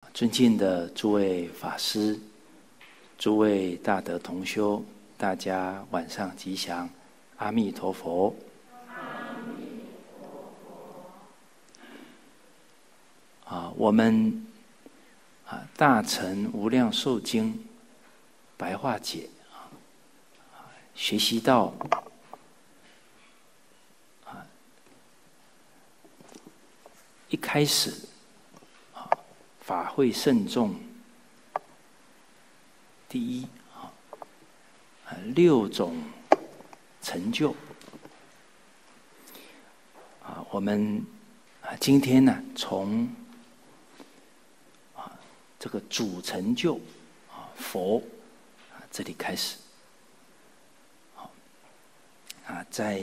尊敬的诸位法师、诸位大德同修，大家晚上吉祥，阿弥陀佛。我们大乘无量寿经白话解学习到一开始法会慎重，第一6种成就我们今天呢从这个主成就佛这里开始在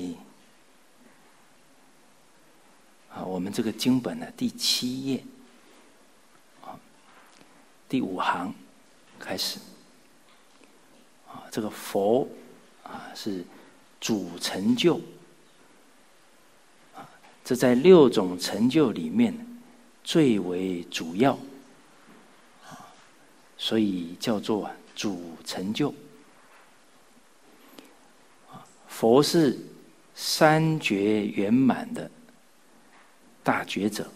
我们这个经本的第7页第5行开始这个佛是主成就这在6种成就里面最为主要，所以叫做主成就。佛是三觉圆满的大觉者，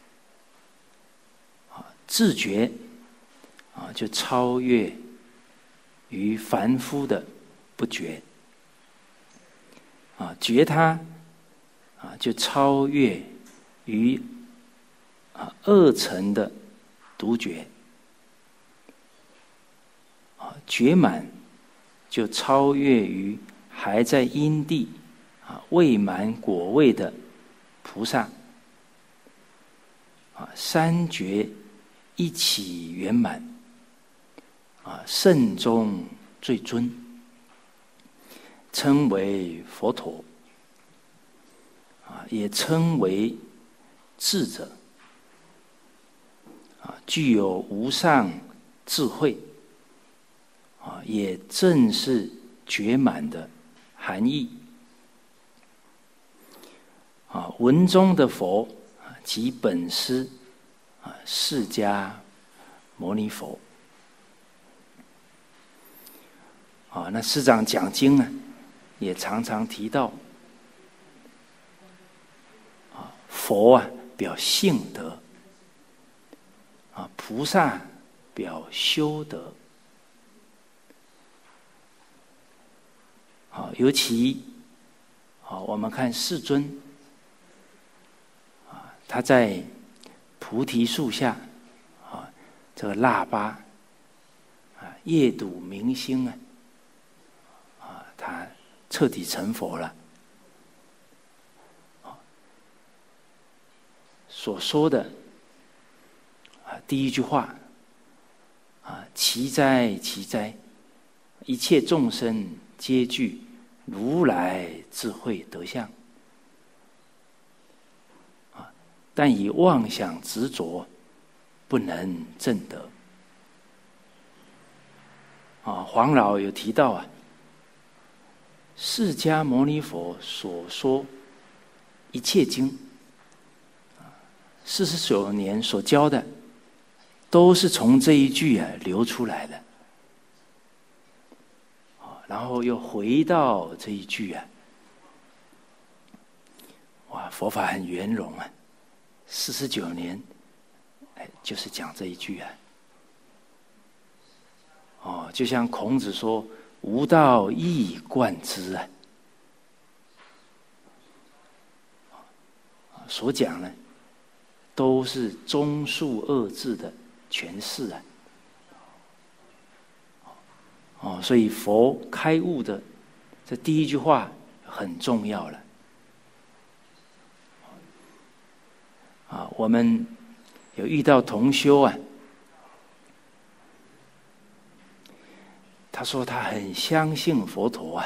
自觉就超越于凡夫的不觉，觉他就超越于二乘的独觉，觉满就超越于还在因地未满果位的菩萨，三觉一起圆满，圣中最尊，称为佛陀，也称为智者，具有无上智慧，也正是觉满的含义。文中的佛即本师释迦牟尼佛。那师长讲经呢，也常常提到佛表性德，菩萨表修德。尤其我们看世尊，他在菩提树下这个腊八夜睹明星他彻底成佛了。所说的第一句话奇哉奇哉，一切众生皆具如来智慧德相，但以妄想执着不能证得。黄老有提到释迦牟尼佛所说一切经49年所教的，都是从这一句流出来的，然后又回到这一句佛法很圆融49年就是讲这一句就像孔子说吾道一以贯之所讲呢都是中恕二字的诠释所以佛开悟的这第一句话很重要了我们有遇到同修他说他很相信佛陀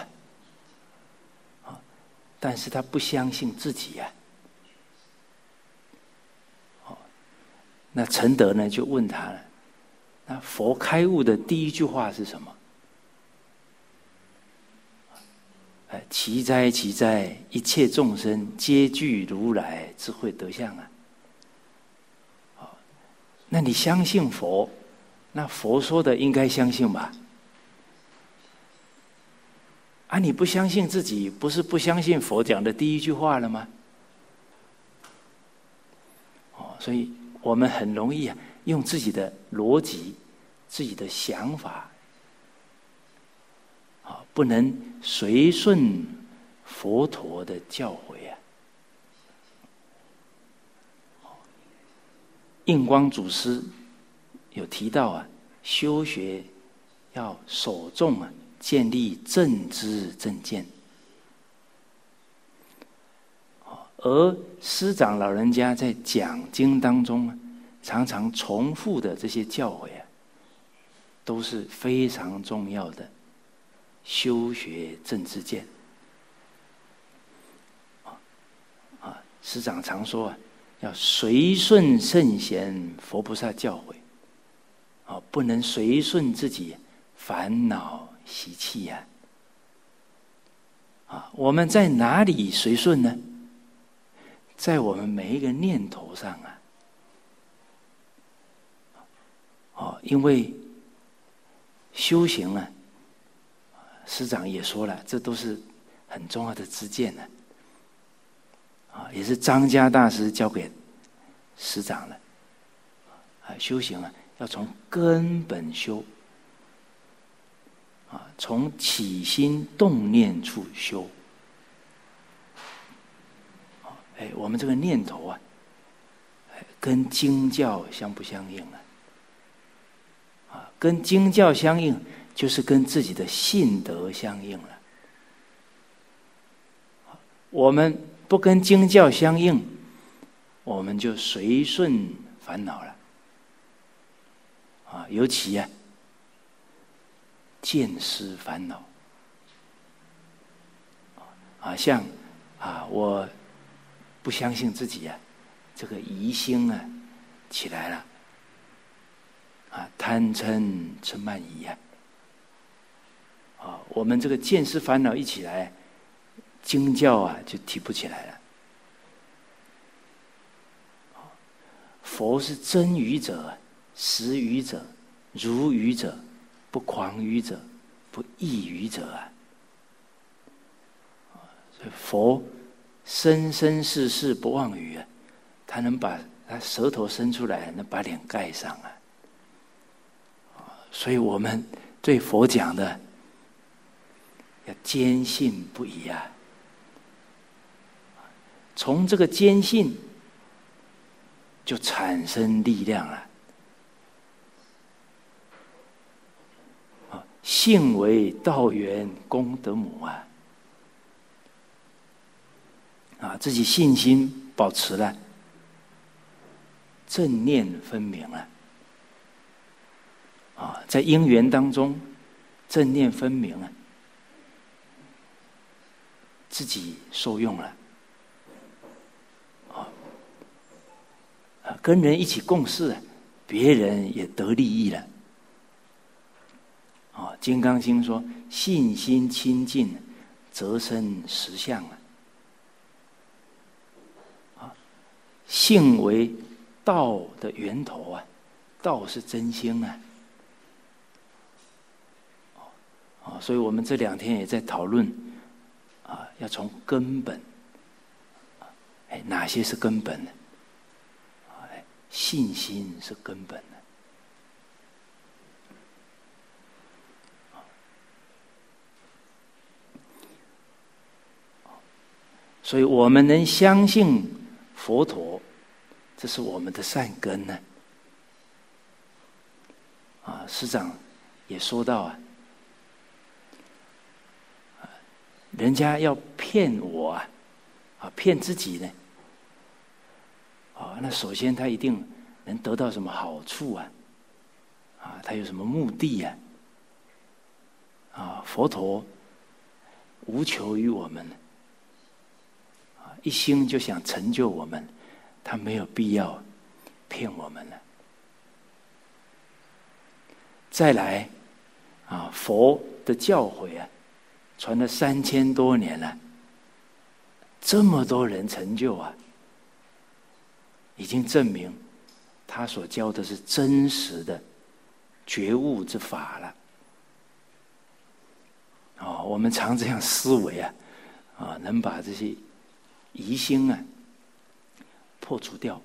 但是他不相信自己那承德呢就问他了，那佛开悟的第一句话是什么？奇哉奇哉，一切众生皆具如来智慧德相那你相信佛，那佛说的应该相信吧？啊，你不相信自己，不是不相信佛讲的第一句话了吗？所以我们很容易用自己的逻辑、自己的想法，不能随顺佛陀的教诲啊。印光祖师有提到修学要首重建立正知正见。而师长老人家在讲经当中常常重复的这些教诲都是非常重要的修学正知见。师长常说要随顺圣贤佛菩萨教诲，不能随顺自己烦恼习气我们在哪里随顺呢？在我们每一个念头上因为修行师长也说了，这都是很重要的知见也是张家大师教给师长的修行要从根本修从起心动念处修。我们这个念头跟经教相不相应跟经教相应，就是跟自己的信德相应了。我们不跟经教相应，我们就随顺烦恼了尤其见思烦恼像我不相信自己这个疑心起来了贪嗔痴慢疑我们这个见思烦恼一起来，经教就提不起来了。佛是真语者、实语者、如语者、不诳语者、不异语者所以佛生生世世不忘语他能把他舌头伸出来，能把脸盖上所以我们对佛讲的要坚信不疑从这个坚信就产生力量了信为道源功德母自己信心保持了，正念分明了在因缘当中正念分明自己受用了跟人一起共事别人也得利益了金刚经说信心清净则生实相信为道的源头道是真心所以我们这2天也在讨论要从根本哪些是根本呢？信心是根本的所以我们能相信佛陀，这是我们的善根呢师长也说到人家要骗我骗自己呢那首先他一定能得到什么好处他有什么目的佛陀无求于我们一心就想成就我们，他没有必要骗我们了。再来佛的教诲传了3000多年了，这么多人成就已经证明他所教的是真实的觉悟之法了。我们常这样思维能把这些疑心破除掉。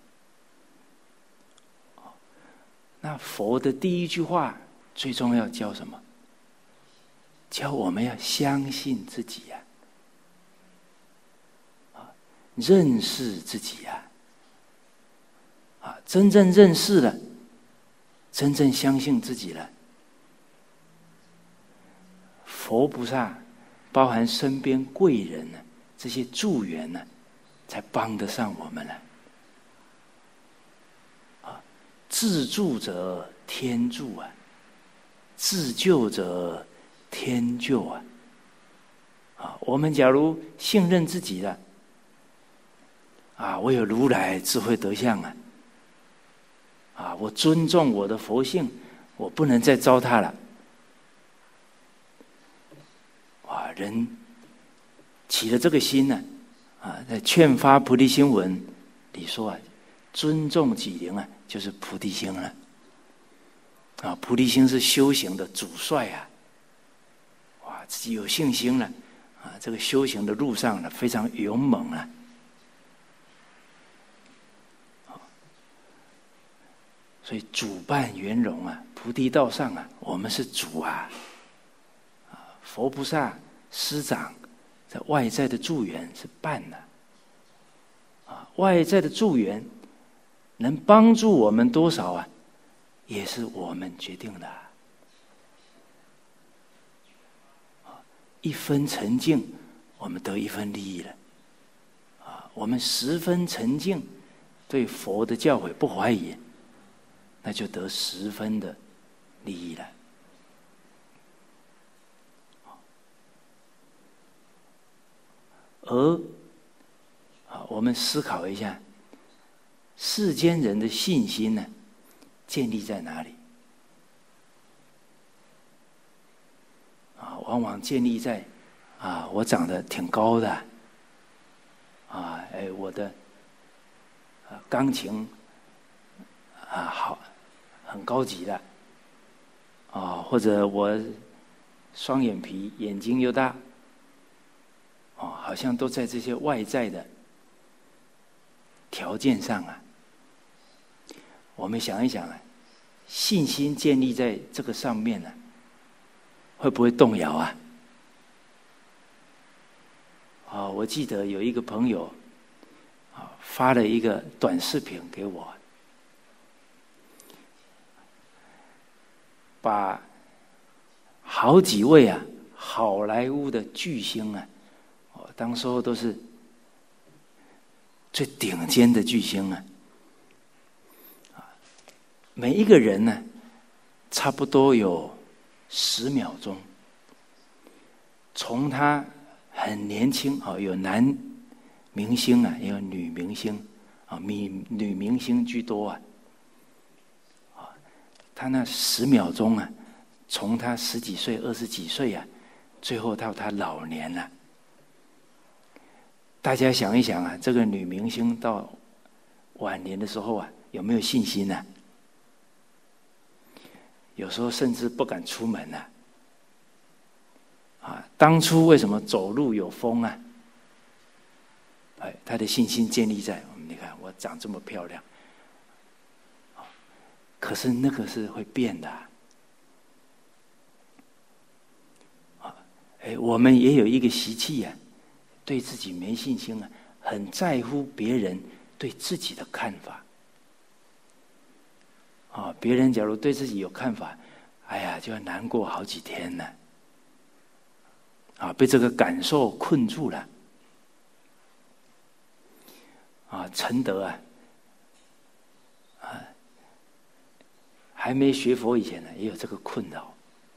那佛的第一句话最重要教什么？教我们要相信自己认识自己真正认识了，真正相信自己了，佛菩萨包含身边贵人这些助缘才帮得上我们了。自助者天助自救者天救我们假如信任自己了我有如来智慧德相我尊重我的佛性，我不能再糟蹋了。人起了这个心在劝发菩提心文里说尊重己灵就是菩提心了。菩提心是修行的主帅自己有信心了这个修行的路上非常勇猛所以主办圆融菩提道上我们是主佛菩萨师长在外在的助缘是伴外在的助缘能帮助我们多少也是我们决定的一分沉静我们得一分利益了我们10分沉静对佛的教诲不怀疑，那就得10分的利益了。而我们思考一下，世间人的信心呢，建立在哪里？往往建立在我长得挺高的，我的钢琴好，很高级的，或者我双眼皮，眼睛又大，好像都在这些外在的条件上我们想一想信心建立在这个上面会不会动摇我记得有一个朋友发了一个短视频给我，把好几位好莱坞的巨星当时候都是最顶尖的巨星每一个人呢差不多有10秒钟，从他很年轻有男明星也有女明星女明星居多他那10秒钟从他10几岁20几岁最后到他老年了。大家想一想这个女明星到晚年的时候有没有信心有时候甚至不敢出门当初为什么走路有风他的信心建立在你看我长这么漂亮，可是那个是会变的我们也有一个习气对自己没信心很在乎别人对自己的看法别人假如对自己有看法，就要难过好几天呢被这个感受困住了陈德还没学佛以前也有这个困扰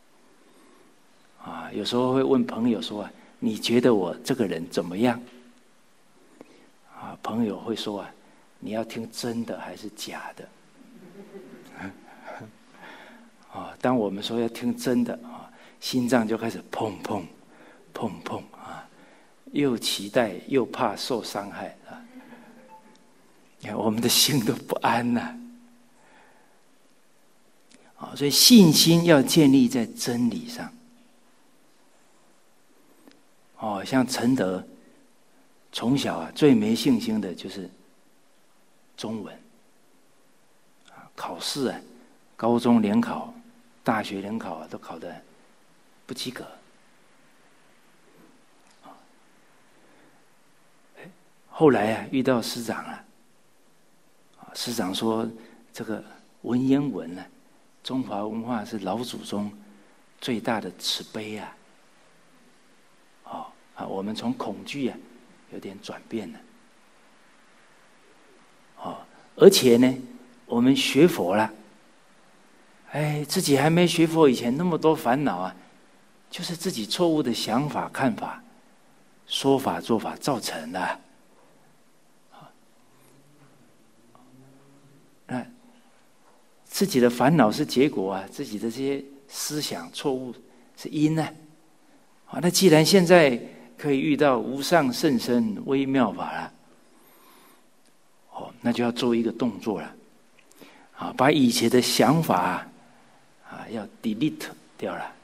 有时候会问朋友说你觉得我这个人怎么样朋友会说你要听真的还是假的当我们说要听真的心脏就开始砰砰砰砰又期待又怕受伤害我们的心都不安所以信心要建立在真理上。像陈德从小最没信心的就是中文，考试高中联考、大学联考都考得不及格。后来遇到师长了，师长说这个文言文中华文化是老祖宗最大的慈悲我们从恐惧有点转变了。而且呢，我们学佛了，自己还没学佛以前那么多烦恼就是自己错误的想法、看法、说法、做法造成的。那自己的烦恼是结果自己的这些思想错误是因那既然现在可以遇到无上甚深微妙法了，那就要做一个动作了，把以前的想法要 delete 掉了，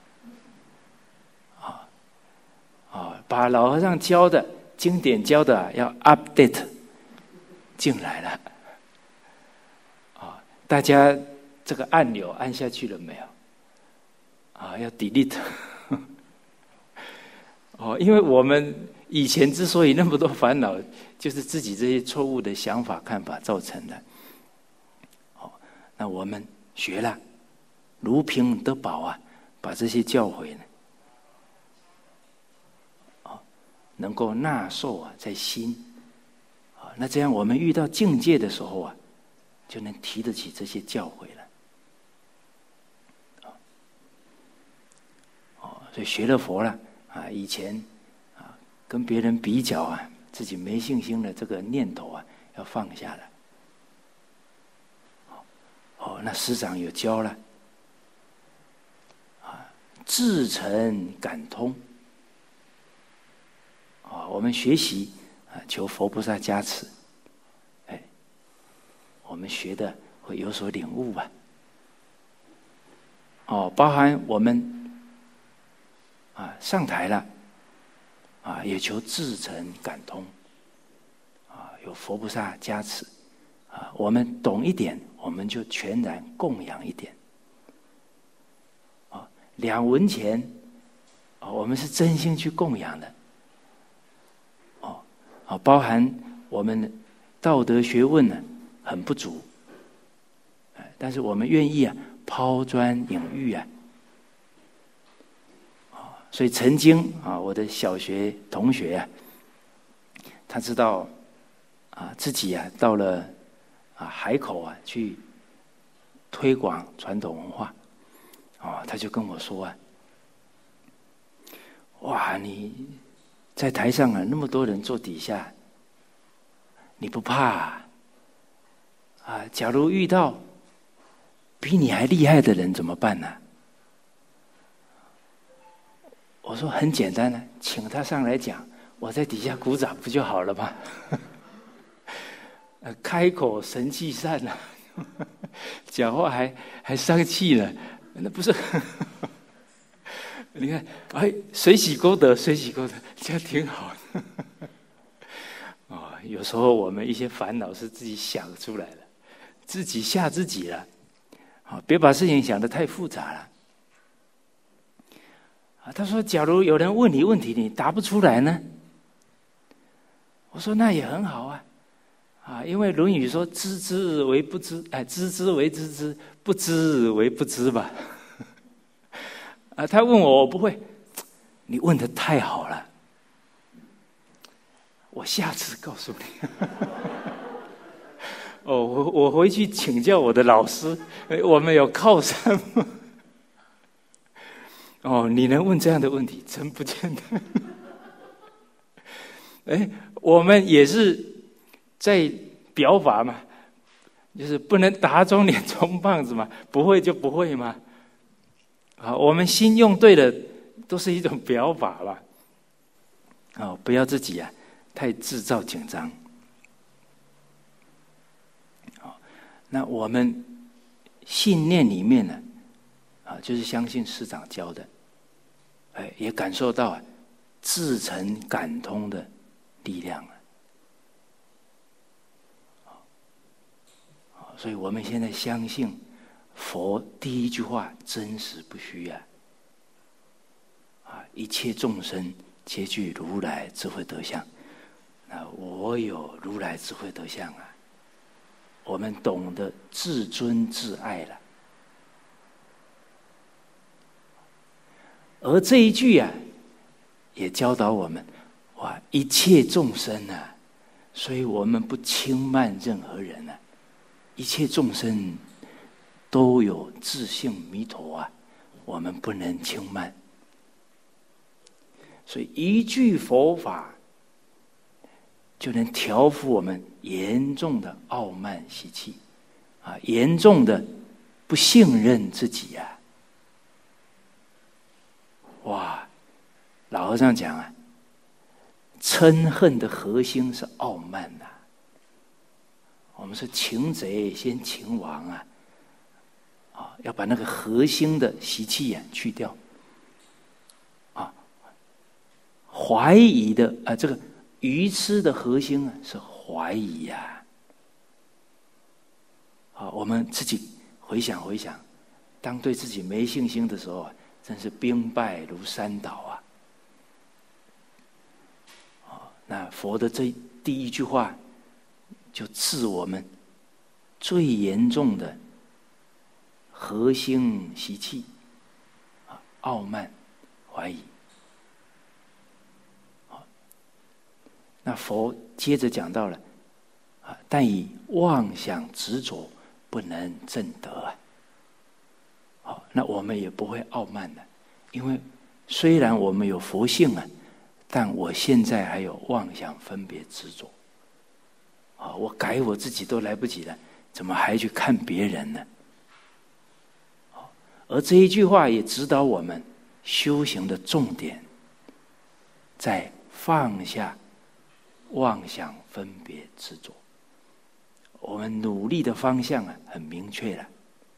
把老和尚教的经典教的要 update 进来了，大家这个按钮按下去了没有？要 delete 因为我们以前之所以那么多烦恼，就是自己这些错误的想法、看法造成的。那我们学了，如凭得宝把这些教诲呢，能够纳受在心，那这样我们遇到境界的时候就能提得起这些教诲了。所以学了佛了以前跟别人比较自己没信心的这个念头要放下了。那师长有教了至诚感通。我们学习求佛菩萨加持，我们学的会有所领悟包含我们上台了也求至诚感通有佛菩萨加持我们懂一点，我们就全然供养一点2文钱我们是真心去供养的包含我们道德学问很不足，但是我们愿意抛砖引玉所以曾经我的小学同学他知道自己到了海口去推广传统文化他就跟我说哇，你在台上那么多人坐底下，你不怕假如遇到比你还厉害的人怎么办呢？我说很简单请他上来讲，我在底下鼓掌不就好了吗？开口神气散讲话还伤气了，那不是？你看，水洗功德，水洗功德，这样挺好的。有时候我们一些烦恼是自己想出来的，自己吓自己了。别把事情想得太复杂了。他说：“假如有人问你问题，你答不出来呢？”我说：“那也很好因为《论语》说‘知之为不知’，知之为知之，不知为不知吧。”他问我，我不会。你问得太好了，我下次告诉你。我回去请教我的老师，我们有靠山吗？你能问这样的问题，真不简单。我们也是在表法嘛，就是不能打肿脸充胖子嘛，不会就不会嘛。我们心用对了，都是一种表法吧。不要自己太制造紧张。那我们信念里面呢， 就是相信师长教的，也感受到自成感通的力量了。所以我们现在相信佛第一句话真实不虚啊！一切众生皆具如来智慧德相，那我有如来智慧德相啊！我们懂得自尊自爱了。而这一句啊，也教导我们：一切众生啊，所以我们不轻慢任何人啊。一切众生都有自性弥陀啊，我们不能轻慢。所以一句佛法就能调伏我们严重的傲慢习气严重的不信任自己啊。老和尚讲嗔恨的核心是傲慢啊。我们说擒贼先擒王要把那个核心的习气去掉怀疑的这个愚痴的核心是怀疑呀。我们自己回想，当对自己没信心的时候真是兵败如山倒那佛的这第一句话就治我们最严重的核心习气傲慢怀疑。那佛接着讲到了但以妄想执着不能证得那我们也不会傲慢的，因为虽然我们有佛性但我现在还有妄想分别执着我改我自己都来不及了，怎么还去看别人呢？而这一句话也指导我们修行的重点在放下妄想分别执着。我们努力的方向很明确了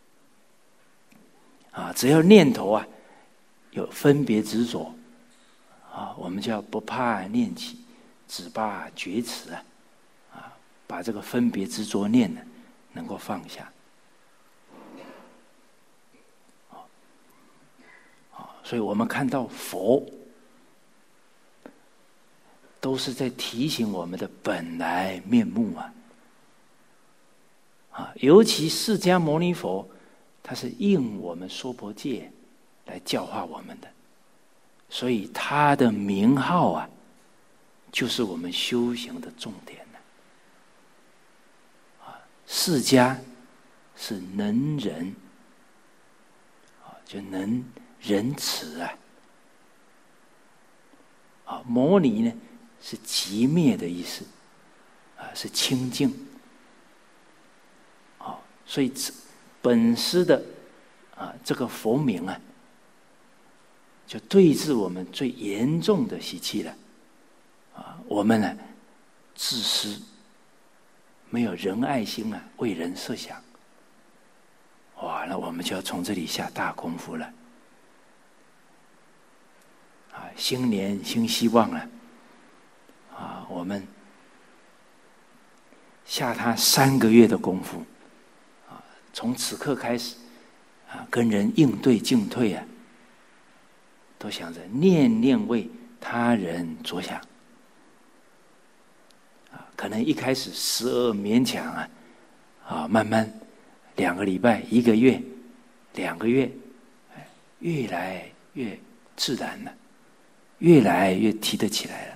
只要念头有分别执着我们叫不怕念起，只怕觉迟把这个分别执着念能够放下所以我们看到佛都是在提醒我们的本来面目尤其释迦牟尼佛他是应我们娑婆界来教化我们的，所以他的名号就是我们修行的重点释迦是能仁就能仁慈摩尼呢是寂灭的意思是清净所以本师的这个佛名就对治我们最严重的习气了我们呢自私，没有仁爱心为人设想那我们就要从这里下大功夫了新年新希望我们下他3个月的功夫从此刻开始跟人应对进退都想着念念为他人着想可能一开始时而勉强慢慢2个礼拜1个月2个月越来越自然了，越来越提得起来了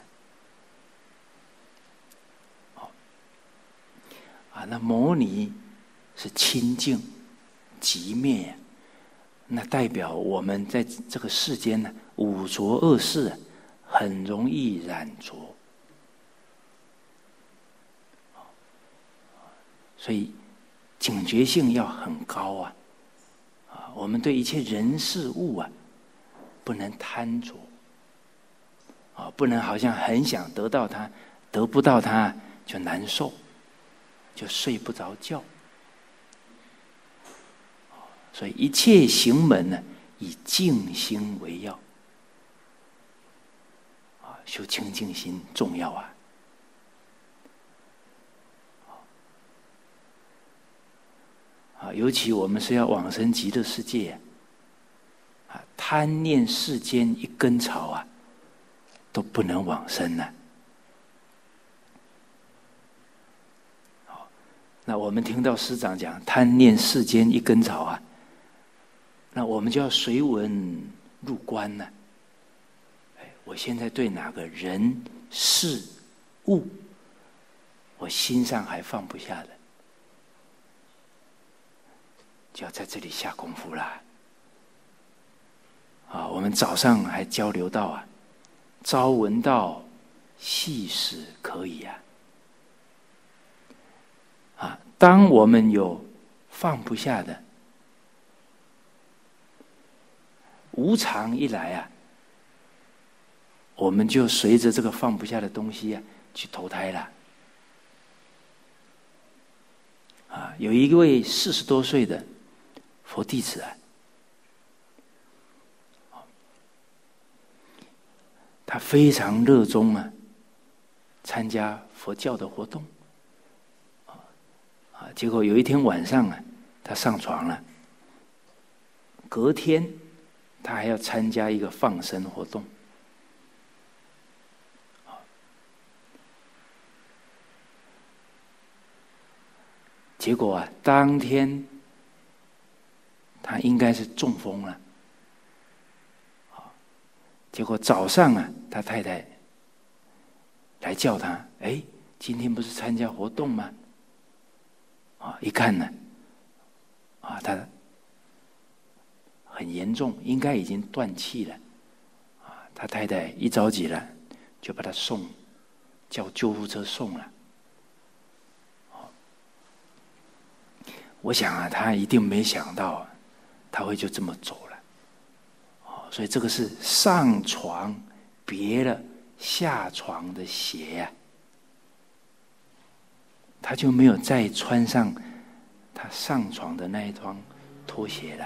那摩尼是清净寂灭那代表我们在这个世间五浊恶世很容易染着所以警觉性要很高我们对一切人事物不能贪着不能好像很想得到它，得不到它就难受，就睡不着觉所以一切行门以静心为要。修清净心重要啊！尤其我们是要往生极乐世界贪念世间一根草啊，都不能往生啊。那我们听到师长讲贪念世间一根草啊，那我们就要随文入观了。我现在对哪个人事物，我心上还放不下的，就要在这里下功夫啦。我们早上还交流到朝闻道，夕死可以当我们有放不下的，无常一来我们就随着这个放不下的东西去投胎了。有一位40多岁的佛弟子他非常热衷参加佛教的活动。结果有一天晚上他上床了，隔天他还要参加一个放生活动。结果当天他应该是中风了。结果早上他太太来叫他，今天不是参加活动吗？一看呢，他很严重，应该已经断气了。他太太一着急了，就把他叫救护车送了。我想他一定没想到他会就这么走了。所以这个是上床别了下床的鞋他就没有再穿上他上床的那一双拖鞋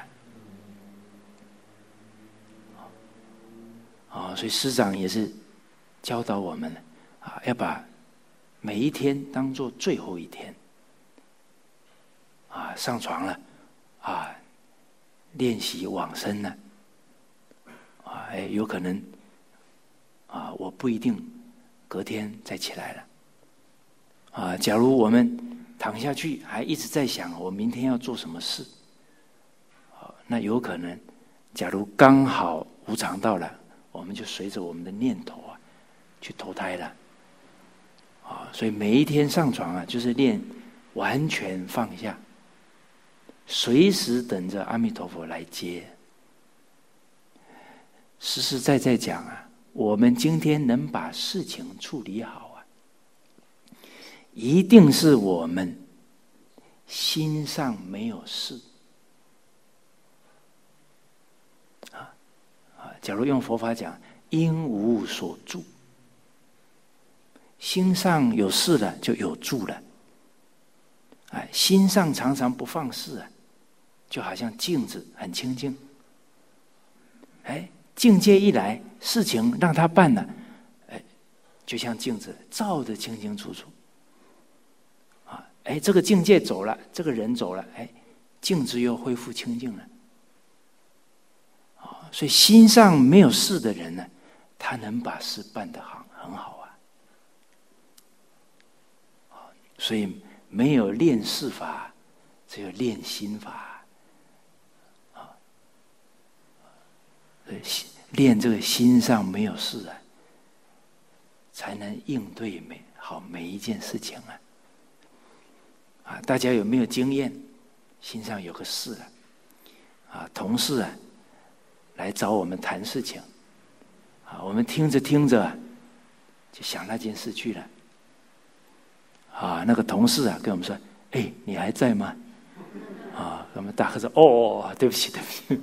了。所以师长也是教导我们要把每一天当作最后一天。上床了练习往生了有可能我不一定隔天再起来了假如我们躺下去还一直在想我明天要做什么事那有可能假如刚好无常到了，我们就随着我们的念头去投胎了所以每一天上床就是练完全放下，随时等着阿弥陀佛来接。实实在在讲我们今天能把事情处理好一定是我们心上没有事假如用佛法讲，因无所住，心上有事了就有住了。心上常常不放肆就好像镜子很清净。境界一来，事情让他办了，就像镜子照得清清楚楚。这个境界走了，这个人走了，镜子又恢复清净了。所以心上没有事的人呢，他能把事办得很好所以没有练事法，只有练心法练这个心上没有事才能应对每一件事情大家有没有经验？心上有个事同事来找我们谈事情我们听着听着就想那件事去了那个同事跟我们说：“你还在吗？”我们大喝说：“哦，对不起，对不起。”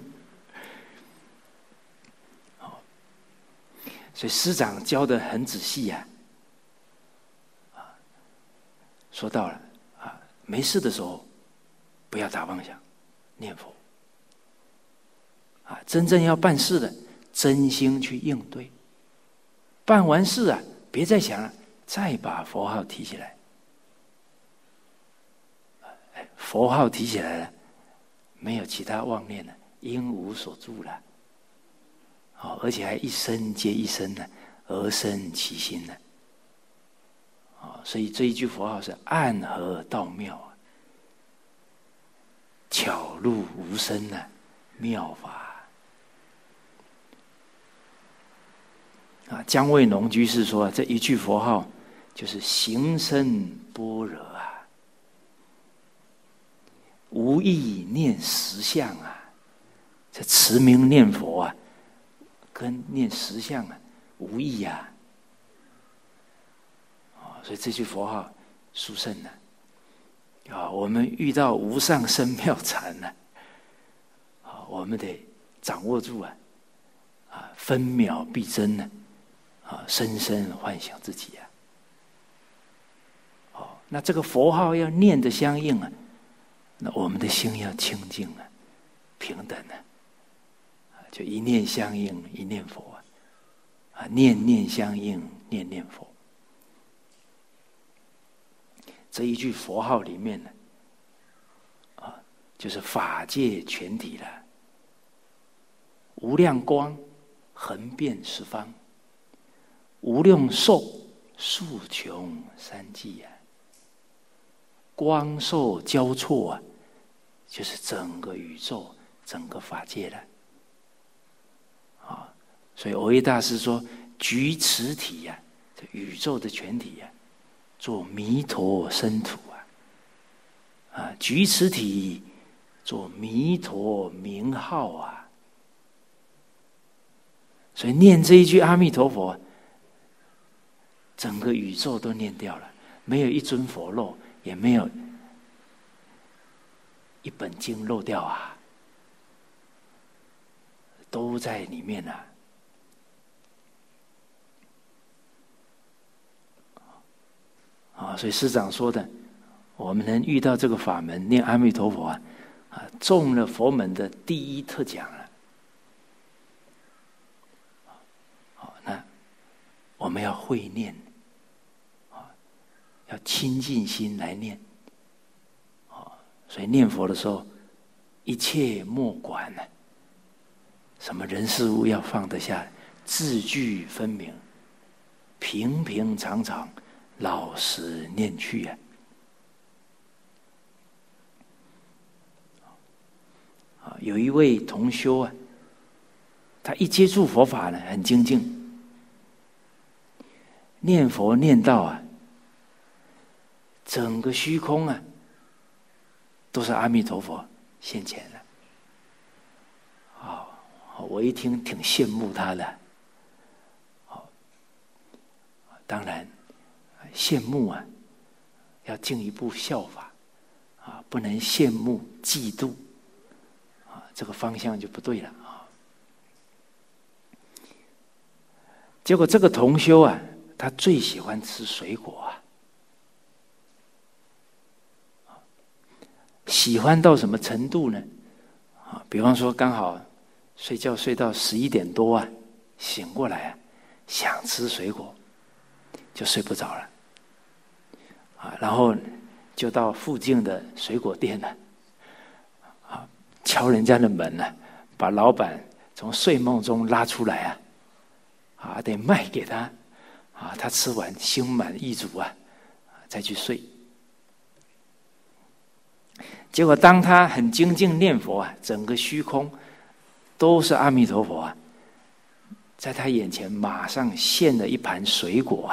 所以师长教得很仔细说到了没事的时候不要打妄想，念佛真正要办事的，真心去应对。办完事啊，别再想了，再把佛号提起来。佛号提起来了，没有其他妄念了，应无所住了。而且还一声接一声呢，而生其心呢。所以这一句佛号是暗合道妙啊，巧入无声呢，妙法。姜维农居士说，这一句佛号就是行深般若啊，无意念实相啊。这持名念佛啊，跟念实相啊无异啊。所以这句佛号殊胜啊！我们遇到无上深妙禅呢，我们得掌握住分秒必争呢，深深唤醒自己啊！那这个佛号要念得相应啊，那我们的心要清净啊，平等就一念相应一念佛念念相应念念佛。这一句佛号里面呢，就是法界全体了，无量光横遍十方，无量寿数穷三际光寿交错就是整个宇宙整个法界了。所以蕅益大师说，举此体这宇宙的全体做弥陀身土举此体做弥陀名号所以念这一句阿弥陀佛，整个宇宙都念掉了，没有一尊佛漏，也没有一本经漏掉都在里面所以师长说的，我们能遇到这个法门念阿弥陀佛中了佛门的第一特奖了。那我们要会念要亲近心来念所以念佛的时候，一切莫管什么人事物要放得下，字句分明，平平常常，老实念去有一位同修他一接触佛法呢，很精进，念佛念到整个虚空都是阿弥陀佛现前了。我一听挺羡慕他的。当然羡慕要进一步效法不能羡慕嫉妒这个方向就不对了结果这个同修他最喜欢吃水果喜欢到什么程度呢？比方说刚好睡觉睡到11点多醒过来想吃水果，就睡不着了然后就到附近的水果店敲人家的门把老板从睡梦中拉出来得卖给他他吃完心满意足再去睡。结果当他很精进念佛整个虚空都是阿弥陀佛在他眼前马上现了一盘水果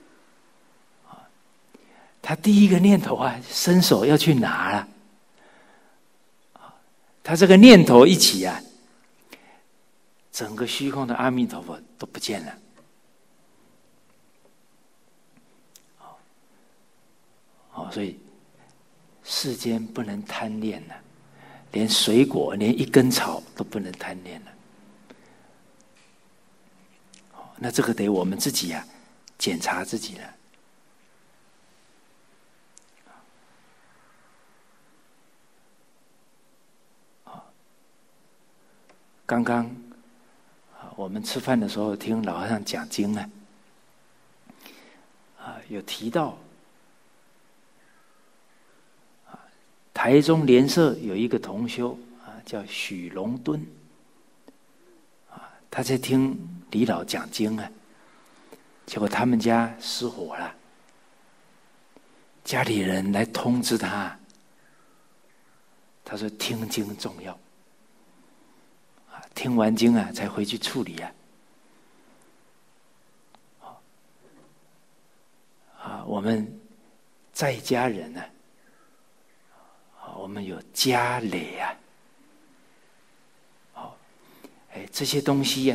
他第一个念头伸手要去拿了他这个念头一起整个虚空的阿弥陀佛都不见了所以世间不能贪恋连水果连一根草都不能贪恋了那这个得我们自己检查自己了刚刚我们吃饭的时候听老和尚讲经啊，有提到台中莲社有一个同修叫许龙敦，他在听李老讲经啊，结果他们家失火了，家里人来通知他，他说听经重要，听完经才回去处理我们在家人我们有家累这些东西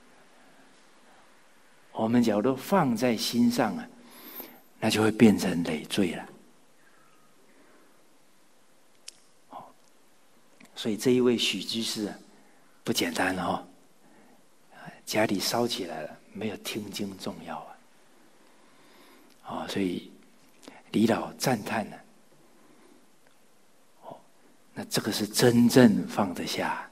我们假如放在心上那就会变成累赘了。所以这一位许居士不简单家里烧起来了，没有听经重要所以李老赞叹那这个是真正放得下。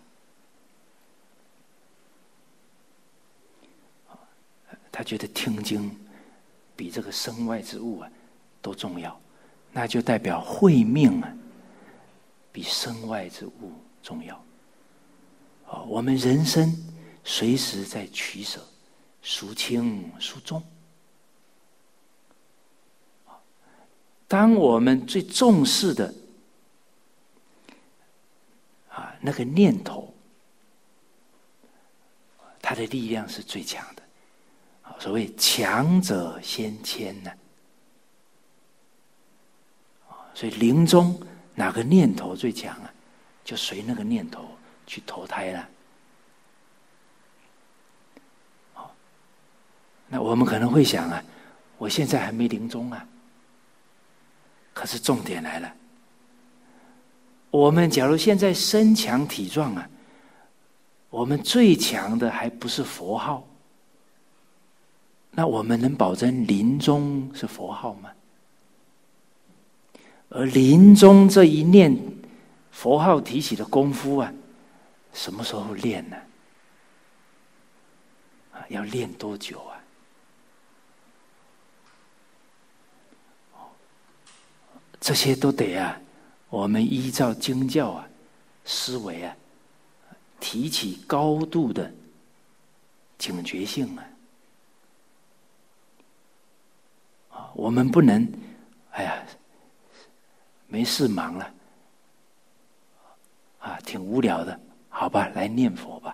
他觉得听经比这个身外之物都重要，那就代表慧命比身外之物重要。我们人生随时在取舍，孰轻孰重。当我们最重视的那个念头，它的力量是最强的。所谓强者先迁所以临终哪个念头最强就随那个念头去投胎了。那我们可能会想我现在还没临终可是重点来了，我们假如现在身强体壮我们最强的还不是佛号，那我们能保证临终是佛号吗？而临终这一念佛号提起的功夫什么时候练呢？要练多久这些都得我们依照经教思维提起高度的警觉性我们不能没事忙了挺无聊的，好吧，来念佛吧。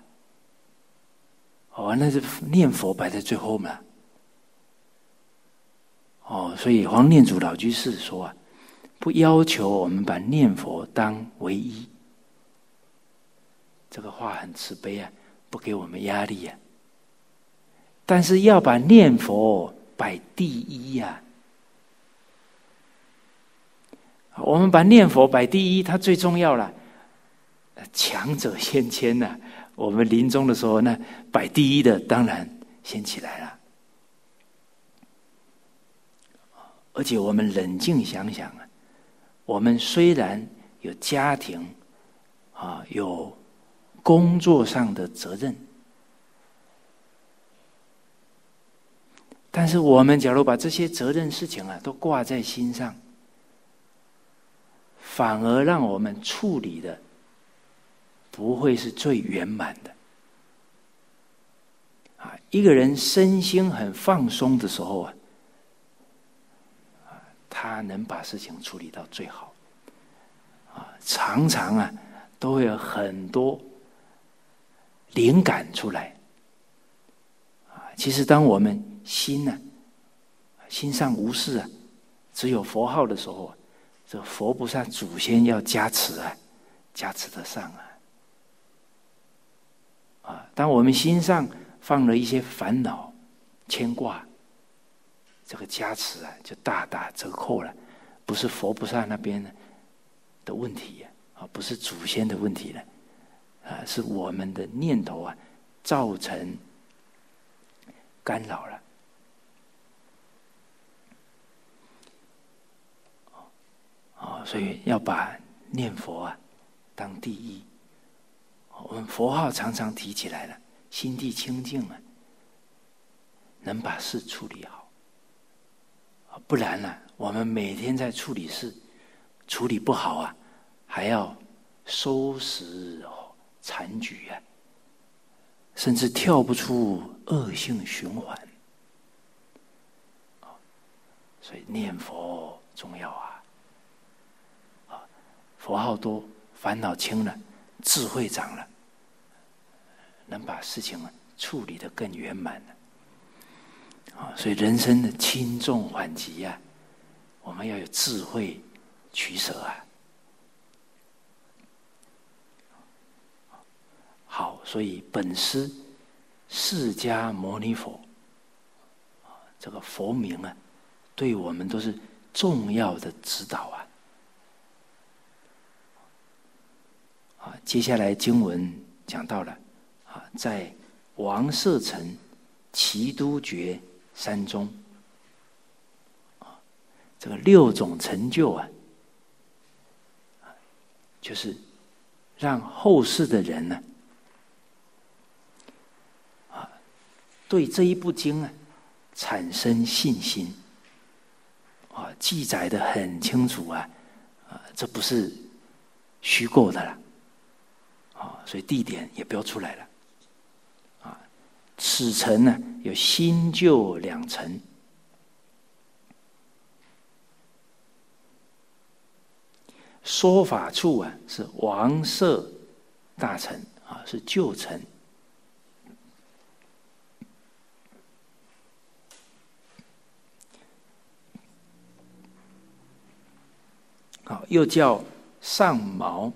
那是念佛摆在最后嘛。所以黄念祖老居士说不要求我们把念佛当唯一，这个话很慈悲不给我们压力但是要把念佛摆第一我们把念佛摆第一，它最重要了。强者先迁我们临终的时候呢，摆第一的当然先起来了。而且我们冷静想想我们虽然有家庭有工作上的责任，但是我们假如把这些责任事情都挂在心上，反而让我们处理的不会是最圆满的。一个人身心很放松的时候他能把事情处理到最好。常常都会有很多灵感出来。其实当我们心上无事只有佛号的时候这佛菩萨祖先要加持加持得上当我们心上放了一些烦恼牵挂，这个加持就大打折扣了。不是佛菩萨那边的问题不是祖先的问题了是我们的念头造成干扰了。所以要把念佛当第一。 我们佛号常常提起来了，心地清净啊，能把事处理好。不然呢，我们每天在处理事，处理不好啊，还要收拾残局啊，甚至跳不出恶性循环。所以念佛重要啊！佛号多，烦恼轻了，智慧长了，能把事情处理得更圆满了。所以人生的轻重缓急啊，我们要有智慧取舍啊。好，所以本师释迦牟尼佛，这个佛名啊，对我们都是重要的指导啊。接下来经文讲到了在王舍城耆都觉山中，这个6种成就啊，就是让后世的人呢，对这一部经啊产生信心，记载得很清楚啊，这不是虚构的了，所以地点也标出来了。此城呢有新旧2城，说法处啊是王舍大城是旧城。又叫上毛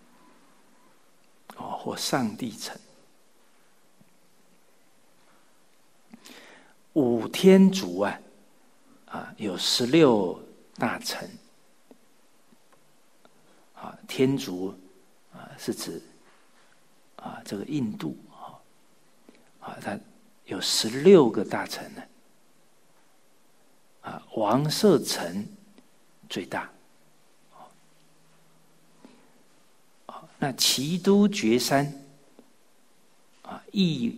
或上帝城。五天竺啊有16大城。天竺是指这个印度它有16个大城呢。王舍城最大。那耆都觉山意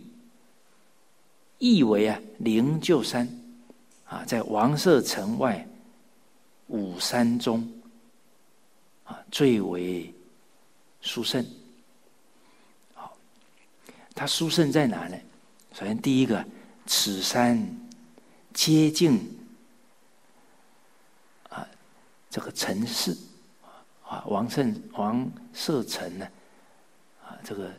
为灵鹫山在王舍城外5山中最为殊胜。它殊胜在哪呢？首先第一个，此山接近这个城市王舍城呢这个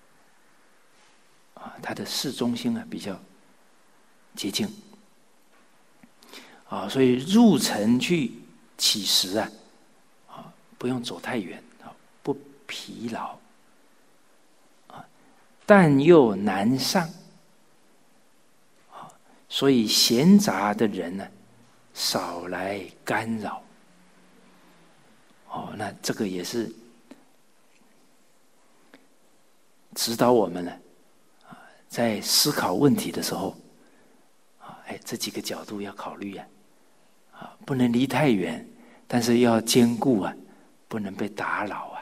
它的市中心比较接近所以入城去乞食不用走太远不疲劳但又难上所以闲杂的人呢少来干扰那这个也是指导我们呢在思考问题的时候这几个角度要考虑不能离太远，但是要兼顾不能被打扰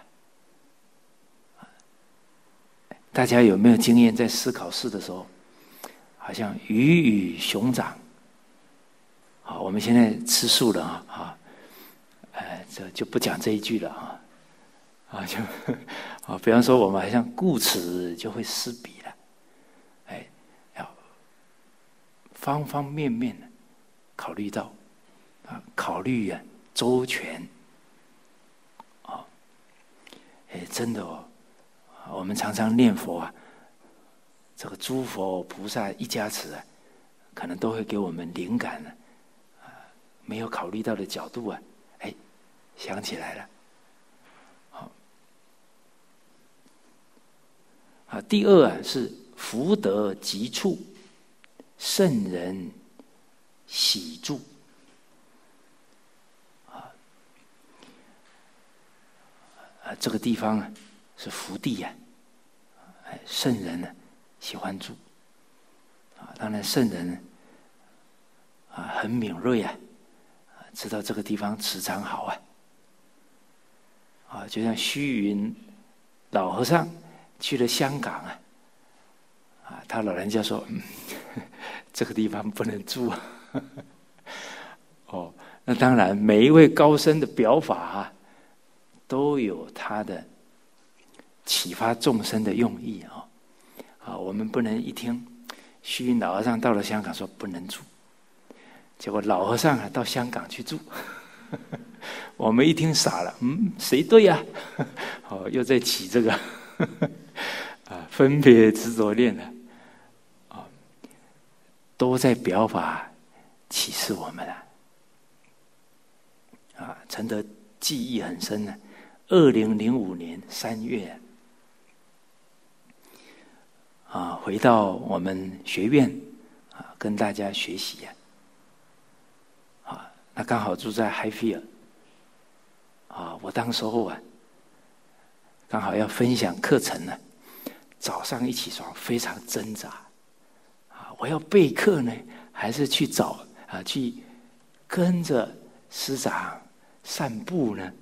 大家有没有经验，在思考事的时候好像鱼与熊掌我们现在吃素了这就不讲这一句了就比方说我们好像顾此就会失彼了，要方方面面考虑到考虑周全真的我们常常念佛这个诸佛菩萨一加持可能都会给我们灵感没有考虑到的角度想起来了。第二是福德极处，圣人喜住这个地方是福地圣人喜欢住当然圣人很敏锐知道这个地方磁场好就像虚云老和尚去了香港他老人家说，这个地方不能住哦，那当然，每一位高僧的表法都有他的启发众生的用意我们不能一听虚云老和尚到了香港说不能住，结果老和尚到香港去住，我们一听傻了，谁对呀？又在起这个分别执着念了都在表法启示我们陈德记忆很深2005年3月回到我们学院跟大家学习那刚好住在海菲尔我当时候刚好要分享课程早上一起床非常挣扎我要备课呢，还是去找去跟着师长散步呢？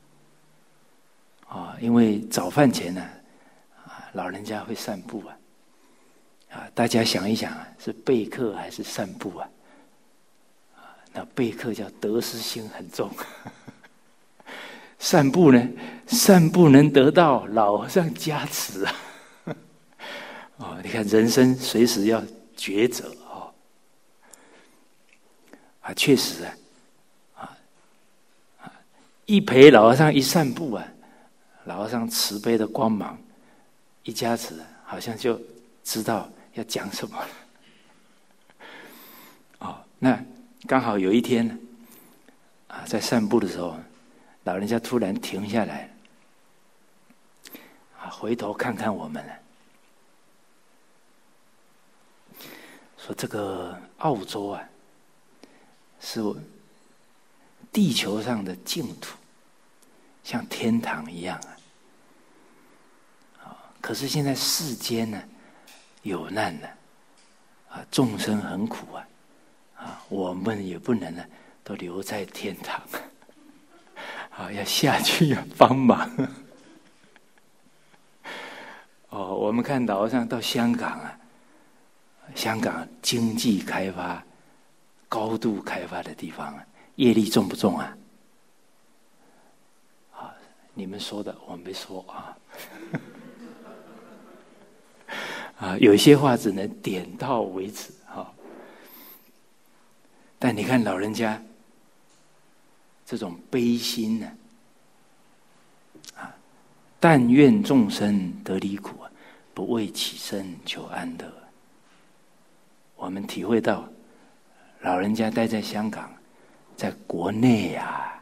因为早饭前老人家会散步大家想一想是备课还是散步那备课叫得失心很重，散步呢，散步能得到老和尚加持你看人生随时要抉择确实一陪老和尚一散步老和尚慈悲的光芒一加持，好像就知道要讲什么了那刚好有一天在散步的时候，老人家突然停下来回头看看我们说这个澳洲是地球上的净土，像天堂一样可是现在世间有难众生很苦我们也不能都留在天堂要下去帮忙我们看老和尚到香港香港经济开发高度开发的地方业力重不重你们说的我没说有些话只能点到为止但你看老人家这种悲心但愿众生得离苦不为起身求安乐。我们体会到老人家待在香港，在国内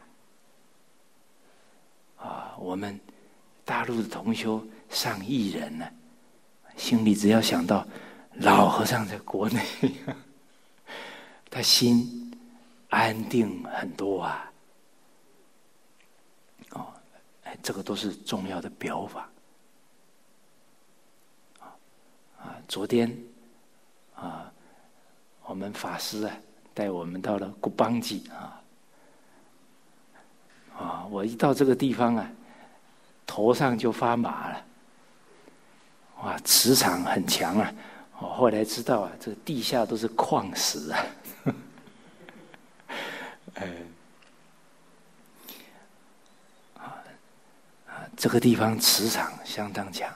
我们大陆的同修上亿人心里只要想到老和尚在国内他心安定很多这个都是重要的表法昨天我们法师带我们到了古邦吉我一到这个地方头上就发麻了，磁场很强我后来知道这个地下都是矿石这个地方磁场相当强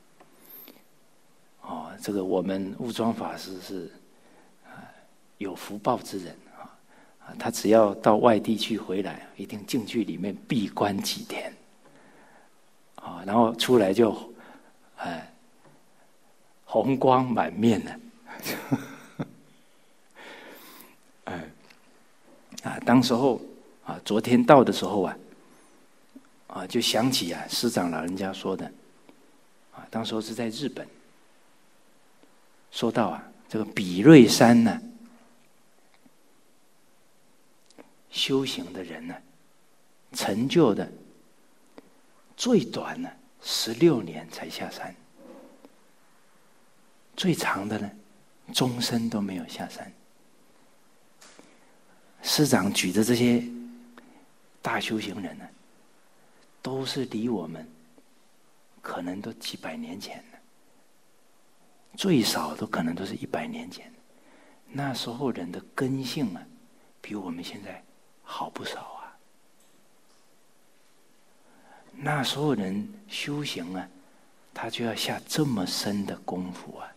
这个我们悟庄法师是有福报之人他只要到外地去回来，一定进去里面闭关几天然后出来就红光满面了当时候昨天到的时候就想起师长老人家说的当时候是在日本说到这个比瑞山修行的人成就的最短16年才下山，最长的终身都没有下山。师长举的这些大修行人都是离我们可能都几百年前了，最少都可能都是100年前。那时候人的根性啊，比我们现在好不少啊。那时候人修行啊，他就要下这么深的功夫啊。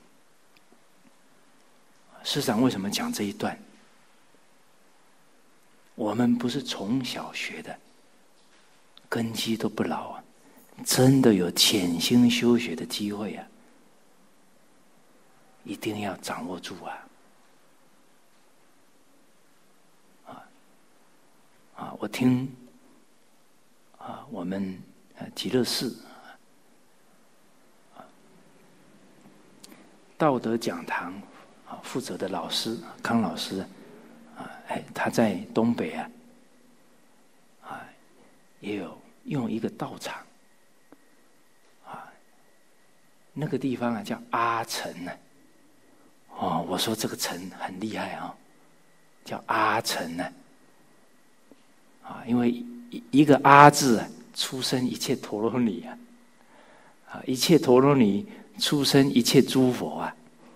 师长为什么讲这一段？我们不是从小学的，根基都不牢啊，真的有潜心修学的机会啊，一定要掌握住啊！我听我们极乐寺道德讲堂负责的老师康老师他在东北也有用一个道场那个地方叫阿城我说这个城很厉害叫阿城因为一个阿字出生一切陀罗尼一切陀罗尼出生一切诸佛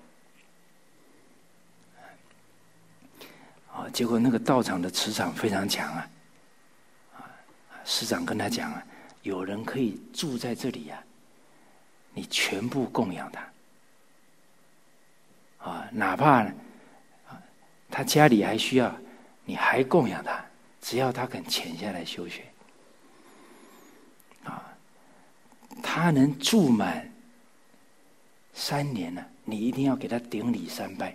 结果那个道场的磁场非常强师长跟他讲有人可以住在这里你全部供养他哪怕他家里还需要你还供养他，只要他肯潜下来修学他能住满3年你一定要给他顶礼3拜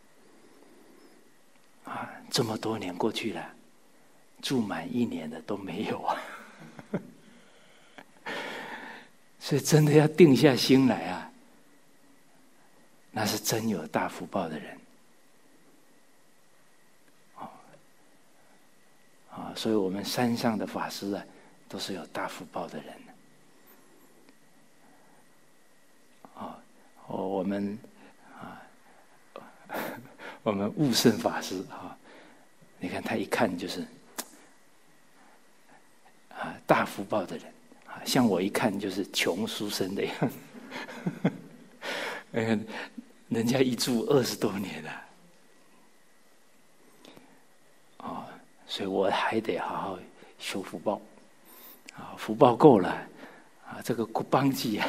这么多年过去了，住满1年的都没有所以真的要定下心来那是真有大福报的人所以我们山上的法师都是有大福报的人我们悟圣法师你看他一看就是大福报的人像我一看就是穷书生的样子人家一住20多年了所以我还得好好修福报福报够了这个邦记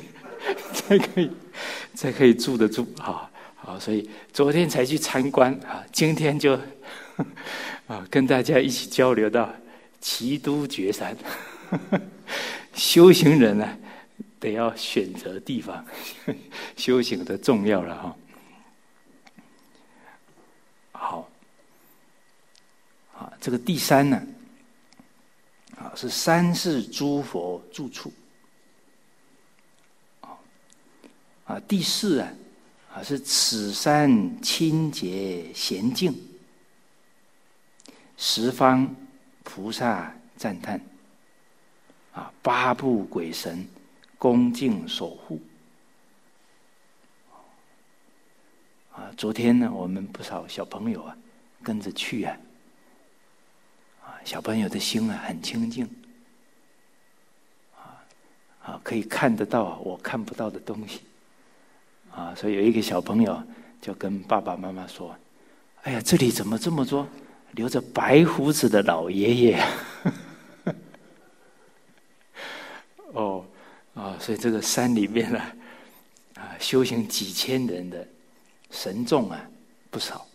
才可以住得住所以昨天才去参观今天就跟大家一起交流到奇都觉山修行人得要选择地方修行的重要了好这个第3呢是3世诸佛住处第4是此山清洁娴静十方菩萨赞叹8部鬼神恭敬守护昨天呢我们不少小朋友跟着去小朋友的心很清净可以看得到我看不到的东西所以有一个小朋友就跟爸爸妈妈说哎呀这里怎么这么多留着白胡子的老爷爷所以这个山里面修行几千人的神众不少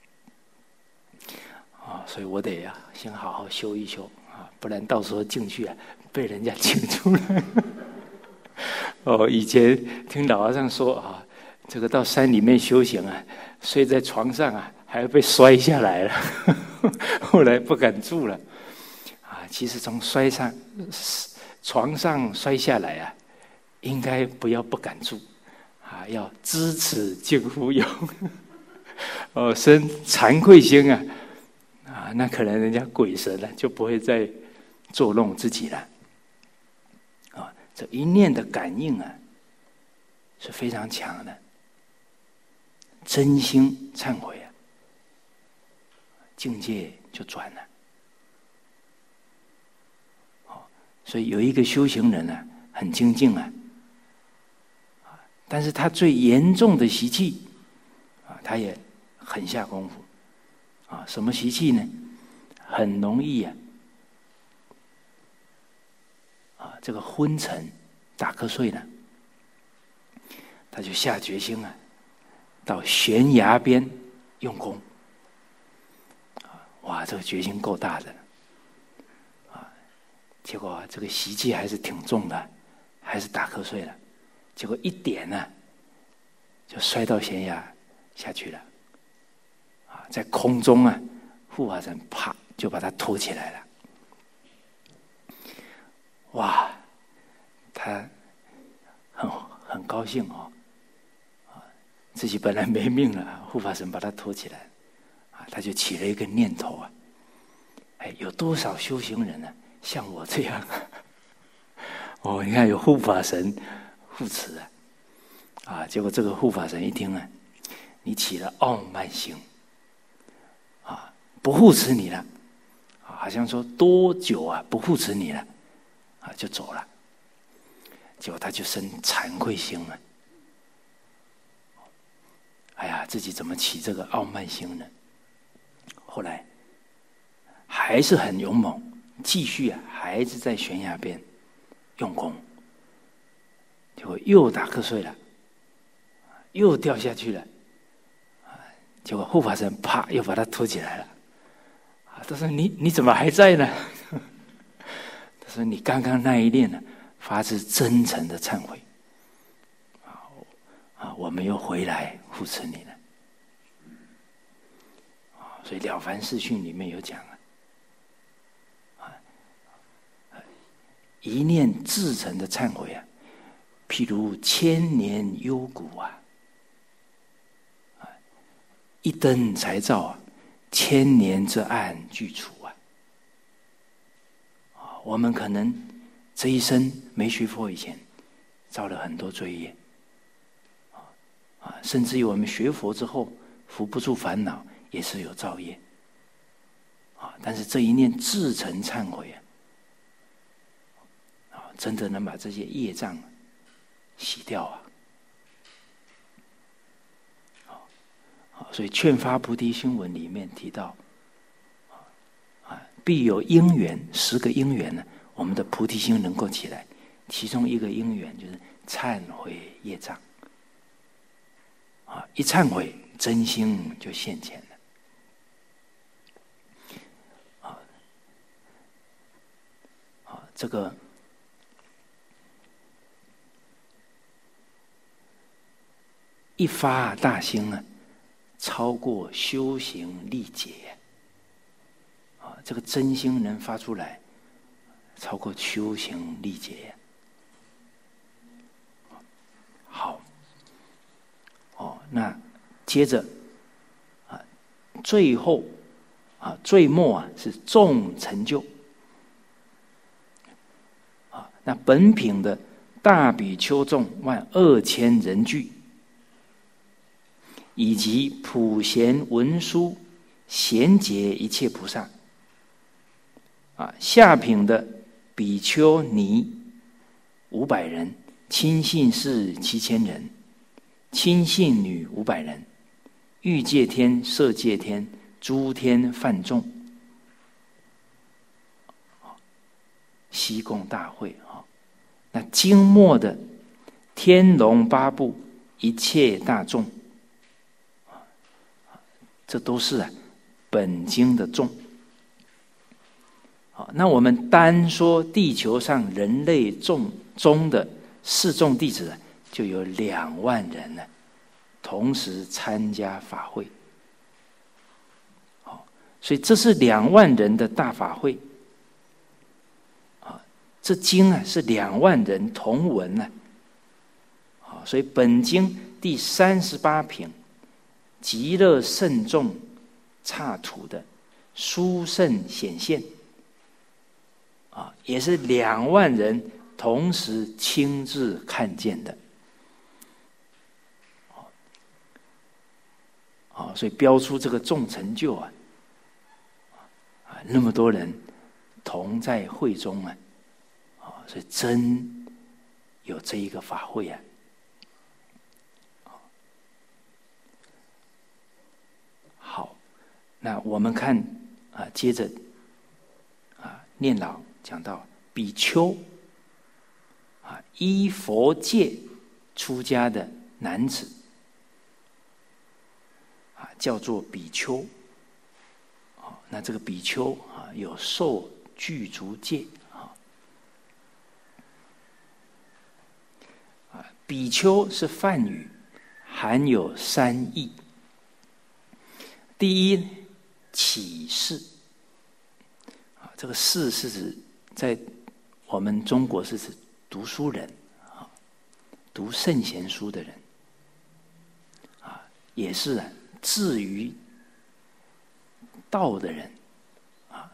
所以我得先好好修一修不然到时候进去被人家请出来以前听老和尚说这个到山里面修行睡在床上还要被摔下来了后来不敢住了其实从床上摔下来应该不敢住要知耻近乎勇生惭愧心那可能人家鬼神就不会再作弄自己了这一念的感应是非常强的，真心忏悔境界就转了所以有一个修行人很精进啊，但是他最严重的习气啊，他也很下功夫啊。什么习气呢？很容易这个昏沉打瞌睡了，他就下决心到悬崖边用功。哇，这个决心够大的结果这个习气还是挺重的，还是打瞌睡了。结果一点就摔到悬崖下去了。在空中护法神啪就把他拖起来了。哇，他很高兴自己本来没命了，护法神把他拖起来他就起了一个念头有多少修行人像我这样你看有护法神护持结果这个护法神一听你起了傲慢心不护持你了好像说多久不护持你了就走了。结果他就生惭愧心了。哎呀，自己怎么起这个傲慢心呢？后来还是很勇猛，继续还是在悬崖边用功。结果又打瞌睡了，又掉下去了。结果护法神啪又把他拖起来了。他说你怎么还在呢？他说你刚刚那一念发自真诚的忏悔我们又回来护持你了。所以《了凡四训》里面有讲一念至诚的忏悔譬如千年幽谷一灯才照千年之暗俱除我们可能这一生没学佛以前造了很多罪业甚至于我们学佛之后扶不住烦恼也是有造业但是这一念至诚忏悔真的能把这些业障洗掉所以劝发菩提心文里面提到必有因缘，10个因缘呢，我们的菩提心能够起来。其中一个因缘就是忏悔业障一忏悔真心就现前了这个一发大心超过修行历劫这个真心能发出来，超过修行历劫。好，那接着最后最末是众成就那本品的大比丘众12000人俱，以及普贤文殊贤劫一切菩萨下品的比丘尼500人，亲信士7000人，亲信女500人，欲界天、色界天、诸天梵众，悉共大会那经末的天龙八部一切大众这都是本经的众。那我们单说地球上人类众中的4众弟子就有2万人同时参加法会所以这是2万人的大法会这经是2万人同闻所以本经第38品极乐圣众刹土的殊胜显现也是2万人同时亲自看见的所以标出这个众成就那么多人同在会中所以真有这一个法会啊。好，那我们看啊，接着啊，念老讲到比丘啊，依佛戒出家的男子啊，叫做比丘。那这个比丘啊，有受具足戒啊。比丘是梵语，含有3义。第一，起士啊，这个士是指在我们中国是指读书人啊，读圣贤书的人啊，也是啊，至于道的人啊。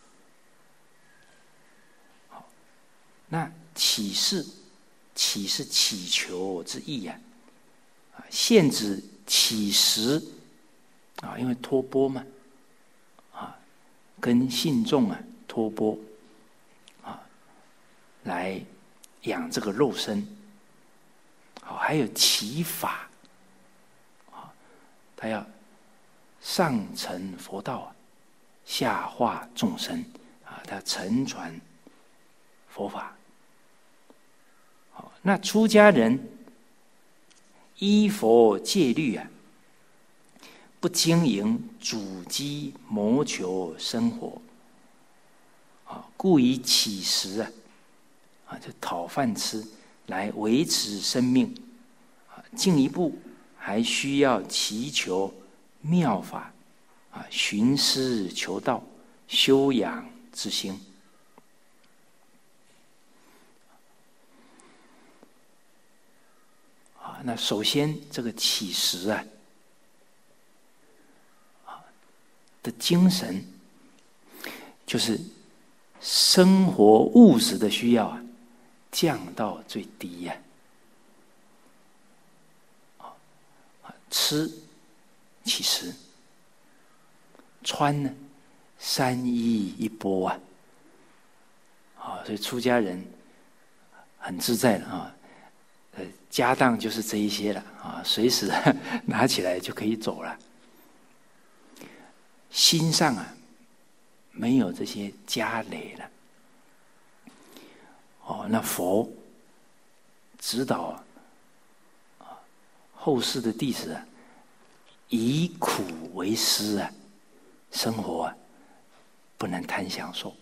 好，那起士，起是祈求之意啊，现指乞食啊，因为托钵嘛，啊，跟信众啊托钵啊，来养这个肉身。好，还有祈法啊，他要上承佛道啊，下化众生啊，他承传佛法。好，那出家人依佛戒律啊，不经营主机谋求生活啊，故以乞食啊，就讨饭吃来维持生命啊，进一步还需要祈求妙法啊，寻师求道，修养之心啊。那首先这个乞食的精神，就是生活物质的需要降到最低吃乞食，穿呢3衣1钵所以出家人很自在了啊。家当就是这一些了啊，随时拿起来就可以走了。心上没有这些家累了。那佛指导后世的弟子以苦为师生活不能贪享受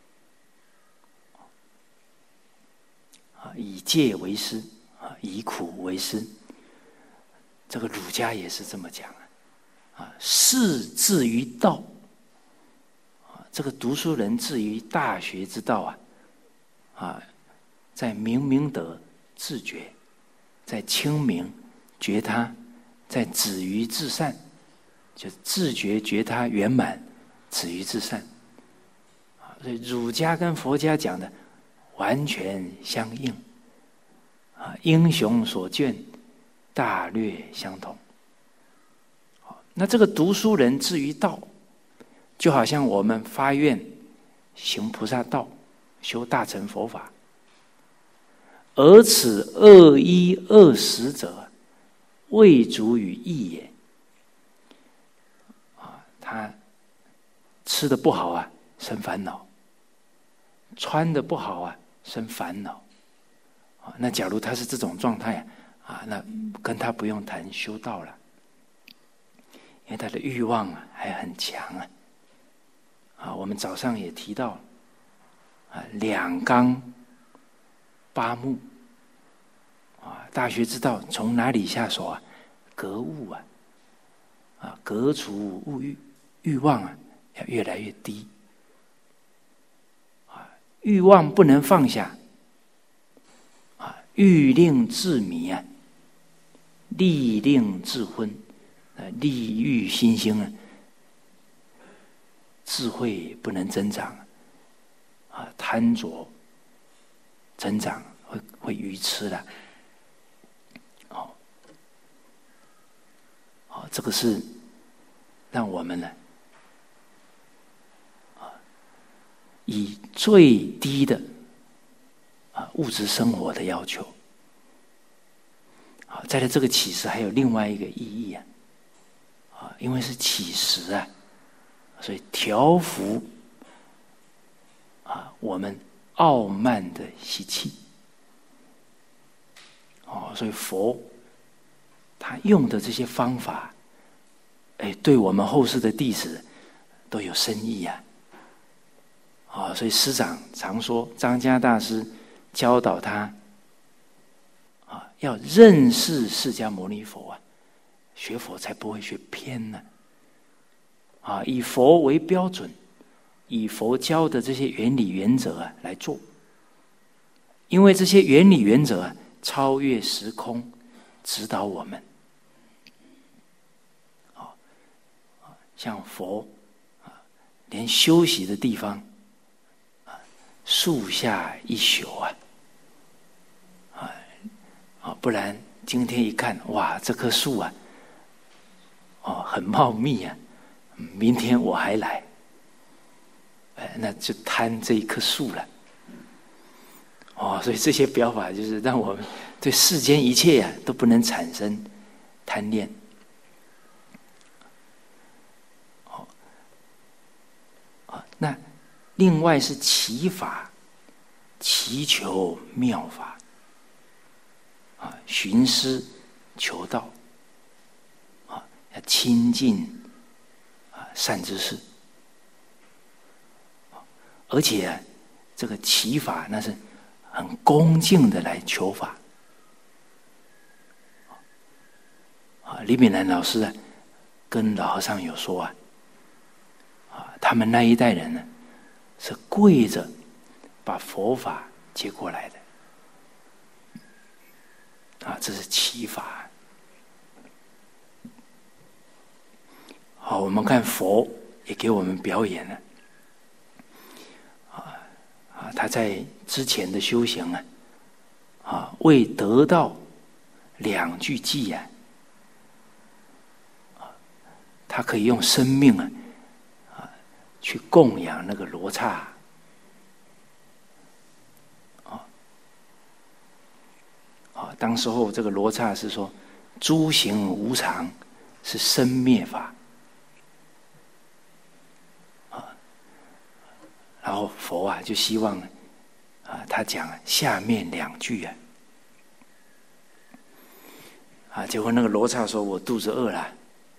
以戒为师以苦为师。这个儒家也是这么讲士至于道这个读书人至于大学之道在明明德自觉，在清明觉他，在止于至善，就自觉觉他圆满，止于至善所以儒家跟佛家讲的完全相应英雄所见大略相同。那这个读书人至于道，就好像我们发愿行菩萨道，修大乘佛法，而此恶衣恶食者，未足于义也他吃的不好生烦恼，穿的不好生烦恼那假如他是这种状态那跟他不用谈修道了，因为他的欲望还很强我们早上也提到2纲8目大学之道从哪里下手格物革除物欲，欲望要越来越低欲望不能放下欲令自迷利令自昏利欲熏心智慧不能增长贪着增长会愚痴的这个是让我们以最低的物质生活的要求再来这个起时还有另外一个意义啊，因为是起时啊，所以调伏我们傲慢的习气。所以佛他用的这些方法，对我们后世的弟子都有深意啊。所以师长常说，张家大师教导他要认识释迦牟尼佛啊，学佛才不会学偏呢。以佛为标准，以佛教的这些原理原则来做，因为这些原理原则超越时空，指导我们。像佛连休息的地方树下一宿不然今天一看，哇，这棵树很茂密啊，明天我还来，那就贪这一棵树了。所以这些表法就是让我们对世间一切都不能产生贪恋。那另外是祈法，祈求妙法，寻师求道，要亲近善知识，而且这个祈法那是很恭敬的来求法。李炳南老师跟老和尚有说他们那一代人呢是跪着把佛法接过来的，这是祈法。好，我们看佛也给我们表演了，他在之前的修行为得到2句偈他可以用生命去供养那个罗刹。当时候这个罗刹是说诸行无常，是生灭法。然后佛就希望他讲下面2句结果那个罗刹说，我肚子饿了，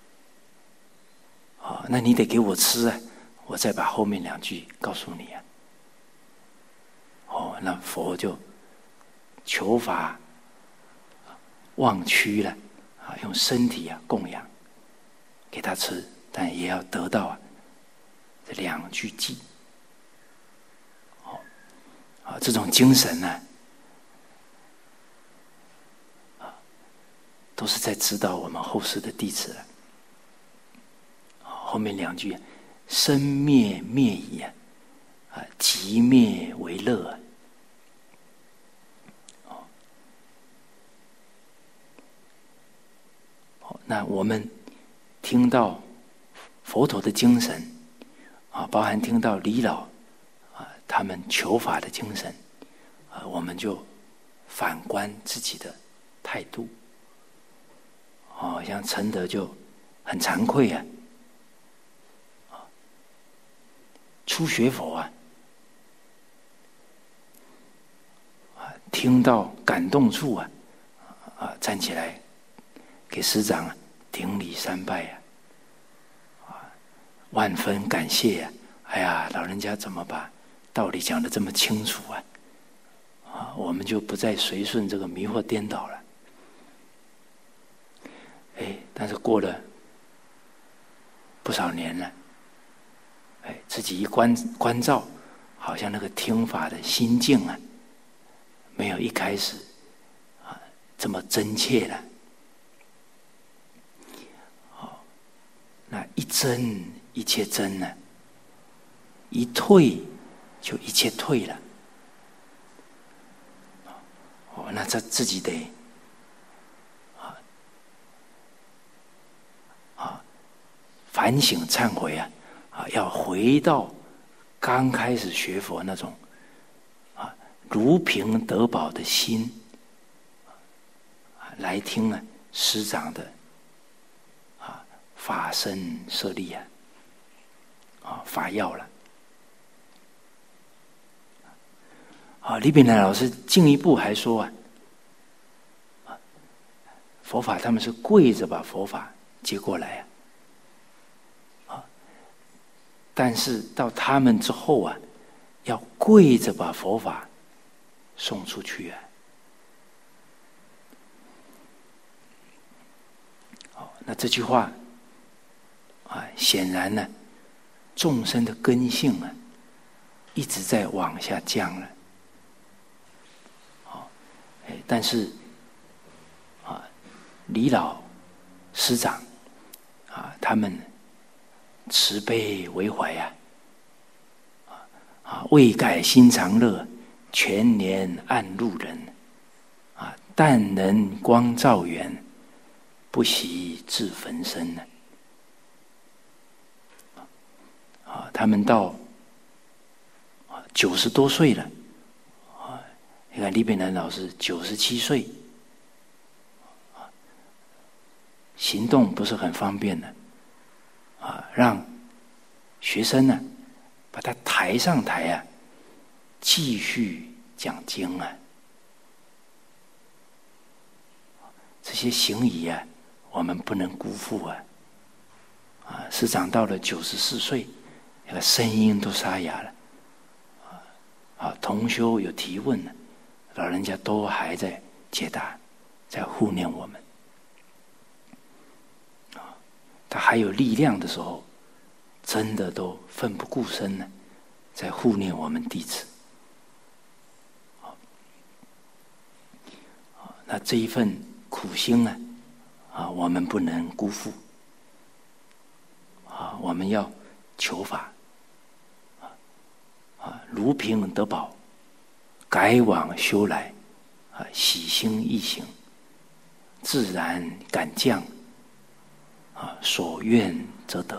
那你得给我吃我再把后面2句告诉你那佛就求法忘躯了用身体供养给他吃，但也要得到这2句偈。这种精神都是在指导我们后世的弟子后面2句，生灭灭矣即灭为乐那我们听到佛陀的精神包含听到李老他们求法的精神我们就反观自己的态度像陈德就很惭愧初学佛听到感动处站起来给师长顶礼3拜万分感谢哎呀，老人家怎么把道理讲得这么清楚我们就不再随顺这个迷惑颠倒了。但是过了不少年了，自己一关照，好像那个听法的心境没有一开始这么真切了。那一真一切真呢，一退就一切退了。那他自己得反省忏悔要回到刚开始学佛那种如瓶得宝的心， 来听师长的法身舍利法要了。李炳南老师进一步还说佛法他们是跪着把佛法接过来但是到他们之后要跪着把佛法送出去那这句话显然呢，众生的根性一直在往下降了。但是李老师长他们慈悲为怀未改心常乐，全年暗路人但能光照远，不惜自焚身他们到90多岁了你看李炳南老师97岁行动不是很方便的让学生把他抬上台继续讲经这些行仪我们不能辜负师长到了94岁，那个声音都沙哑了同修有提问老人家都还在解答，在护念我们他还有力量的时候，真的都奋不顾身在护念我们弟子那这一份苦心我们不能辜负我们要求法如瓶得宝，改往修来喜心易行，自然感降所愿则得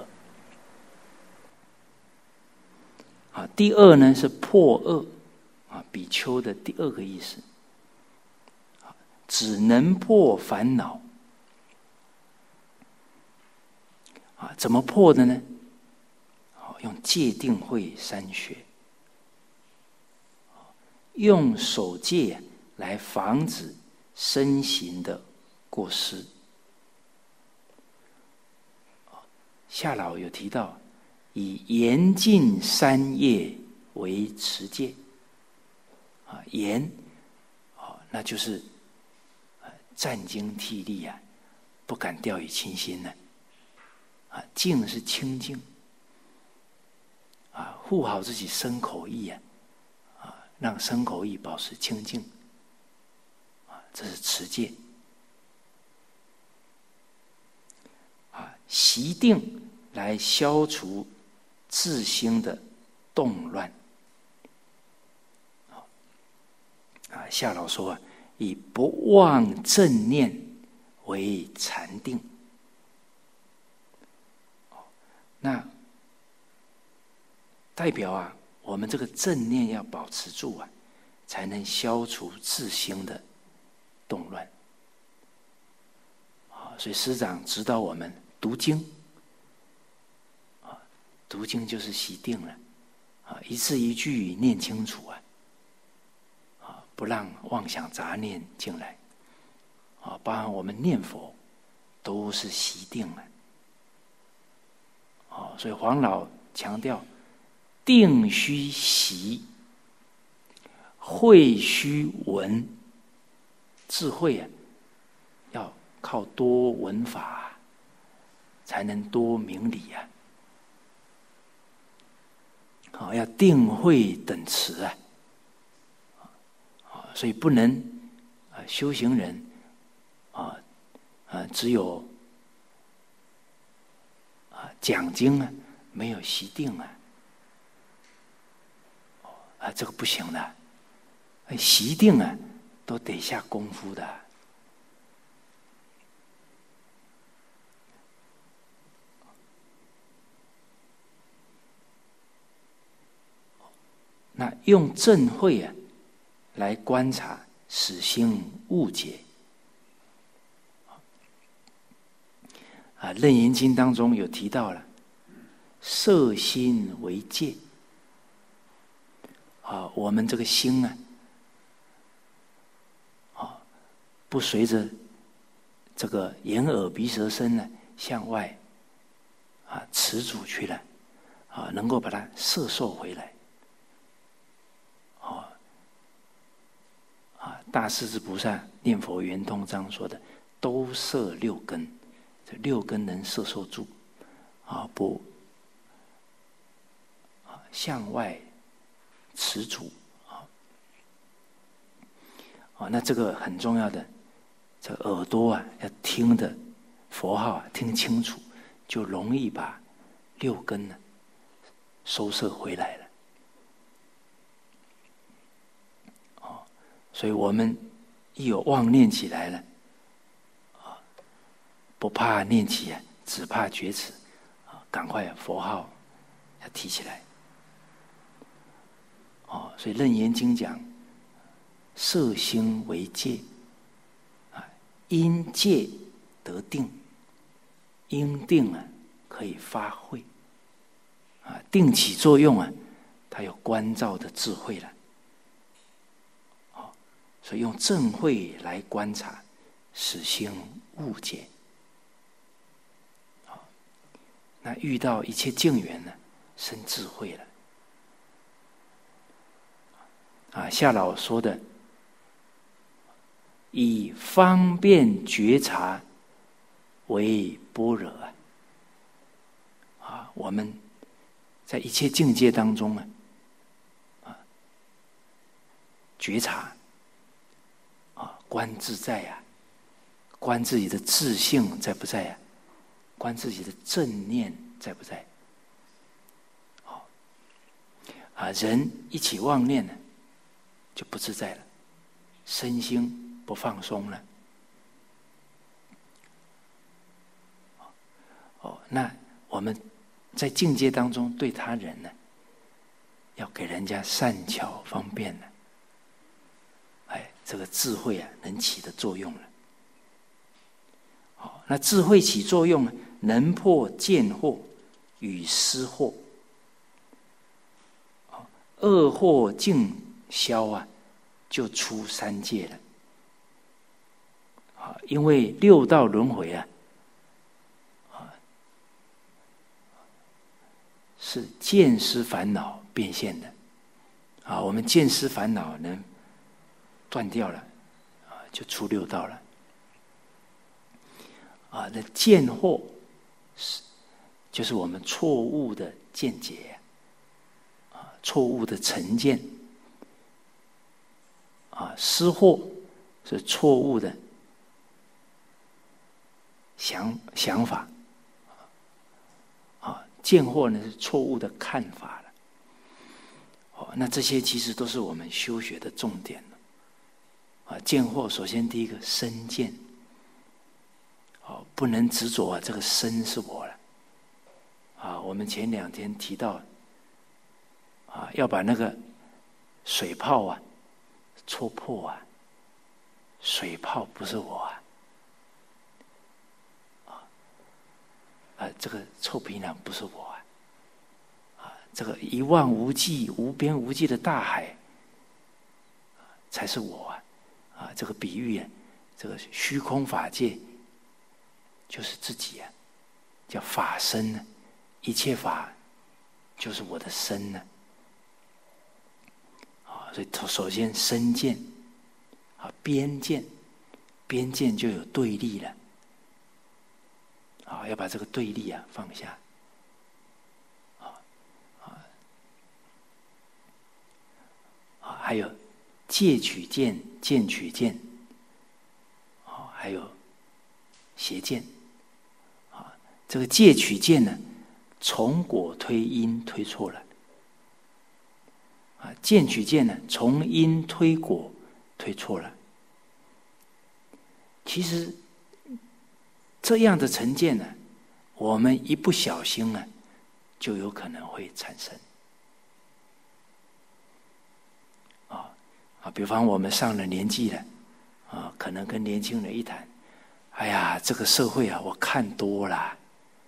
第二呢是破恶比丘的第二个意思只能破烦恼怎么破的呢用戒定慧三学用守戒来防止身形的过失夏老有提到以严禁三业为持戒严那就是战兢惕厉不敢掉以轻心静是清净护好自己身口意让身口意保持清净这是持戒习定来消除自心的动乱夏老说以不忘正念为禅定那代表我们这个正念要保持住才能消除自心的动乱所以师长指导我们读经读经就是习定了一字一句念清楚不让妄想杂念进来包含我们念佛都是习定了所以黄老强调定须习，慧须闻。智慧要靠多闻法才能多明理要定慧等持所以不能修行人只有讲经没有习定这个不行的习定都得下功夫的那用正慧来观察使心误解楞严经当中有提到了，摄心为戒。我们这个心不随着这个眼耳鼻舌身呢向外持主去了，能够把它摄受回来。大势至菩萨念佛圆通章说的，都摄六根，这六根能摄受住，不向外持主那这个很重要的，这个耳朵要听的佛号听清楚，就容易把六根收摄回来了。所以我们一有妄念起来了，不怕念起只怕觉迟，赶快佛号要提起来。所以《楞严经》讲，摄心为戒，因戒得定，因定可以发慧，定起作用它有观照的智慧了。所以用正慧来观察，使心悟解。那遇到一切境缘呢，生智慧了。夏老说的，以方便觉察为般若我们在一切境界当中觉察。观自在观自己的自性在不在观自己的正念在不在人一起妄念呢，就不自在了，身心不放松了。那我们在境界当中对他人呢，要给人家善巧方便呢，这个智慧能起的作用了。那智慧起作用呢，能破见惑与思惑，恶惑尽消就出三界了。因为六道轮回是见思烦恼变现的我们见思烦恼能断掉了就出六道了那见惑就是我们错误的见解错误的成见思惑是错误的想法见惑呢是错误的看法了那这些其实都是我们修学的重点见惑首先第一个身见不能执着这个身是我了我们前2天提到要把那个水泡戳破水泡不是我这个臭皮囊不是我这个一望无际无边无际的大海才是我这个比喻这个虚空法界就是自己叫法身一切法就是我的身所以首先身见边见就有对立了要把这个对立放下还有戒取见见取见还有邪见这个戒取见呢，从果推因推错了见取见呢，从因推果推错了。其实这样的成见呢，我们一不小心就有可能会产生比方我们上了年纪了可能跟年轻人一谈哎呀，这个社会啊，我看多了，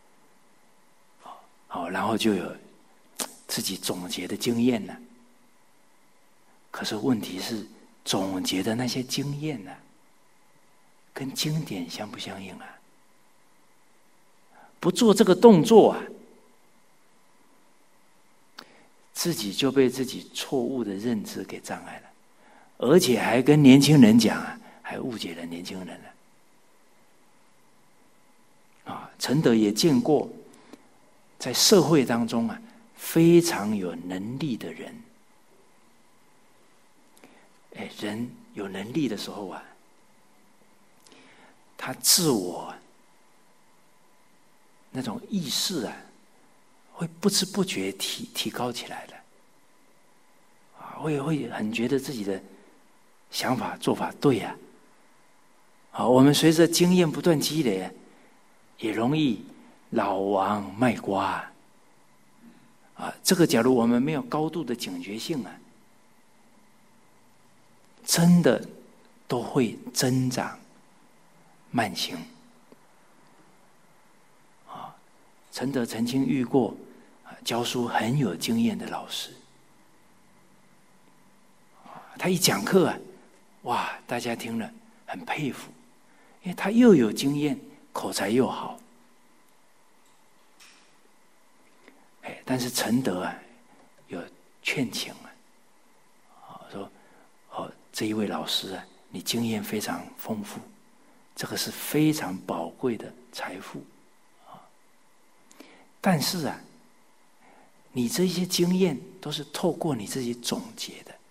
然后就有自己总结的经验了。可是问题是，总结的那些经验呢，跟经典相不相应啊？不做这个动作啊，自己就被自己错误的认知给障碍了，而且还跟年轻人讲啊，还误解了年轻人了。陈德也见过，在社会当中啊，非常有能力的人，人有能力的时候啊，他自我那种意识啊，会不知不觉提高起来的，会很觉得自己的想法做法对呀。我们随着经验不断积累，也容易老王卖瓜这个假如我们没有高度的警觉性啊，真的都会增长慢性。陈德曾经遇过教书很有经验的老师，他一讲课啊，哇，大家听了很佩服，因为他又有经验，口才又好。但是陈德啊，有劝请说这一位老师啊，你经验非常丰富，这个是非常宝贵的财富但是啊，你这些经验都是透过你自己总结的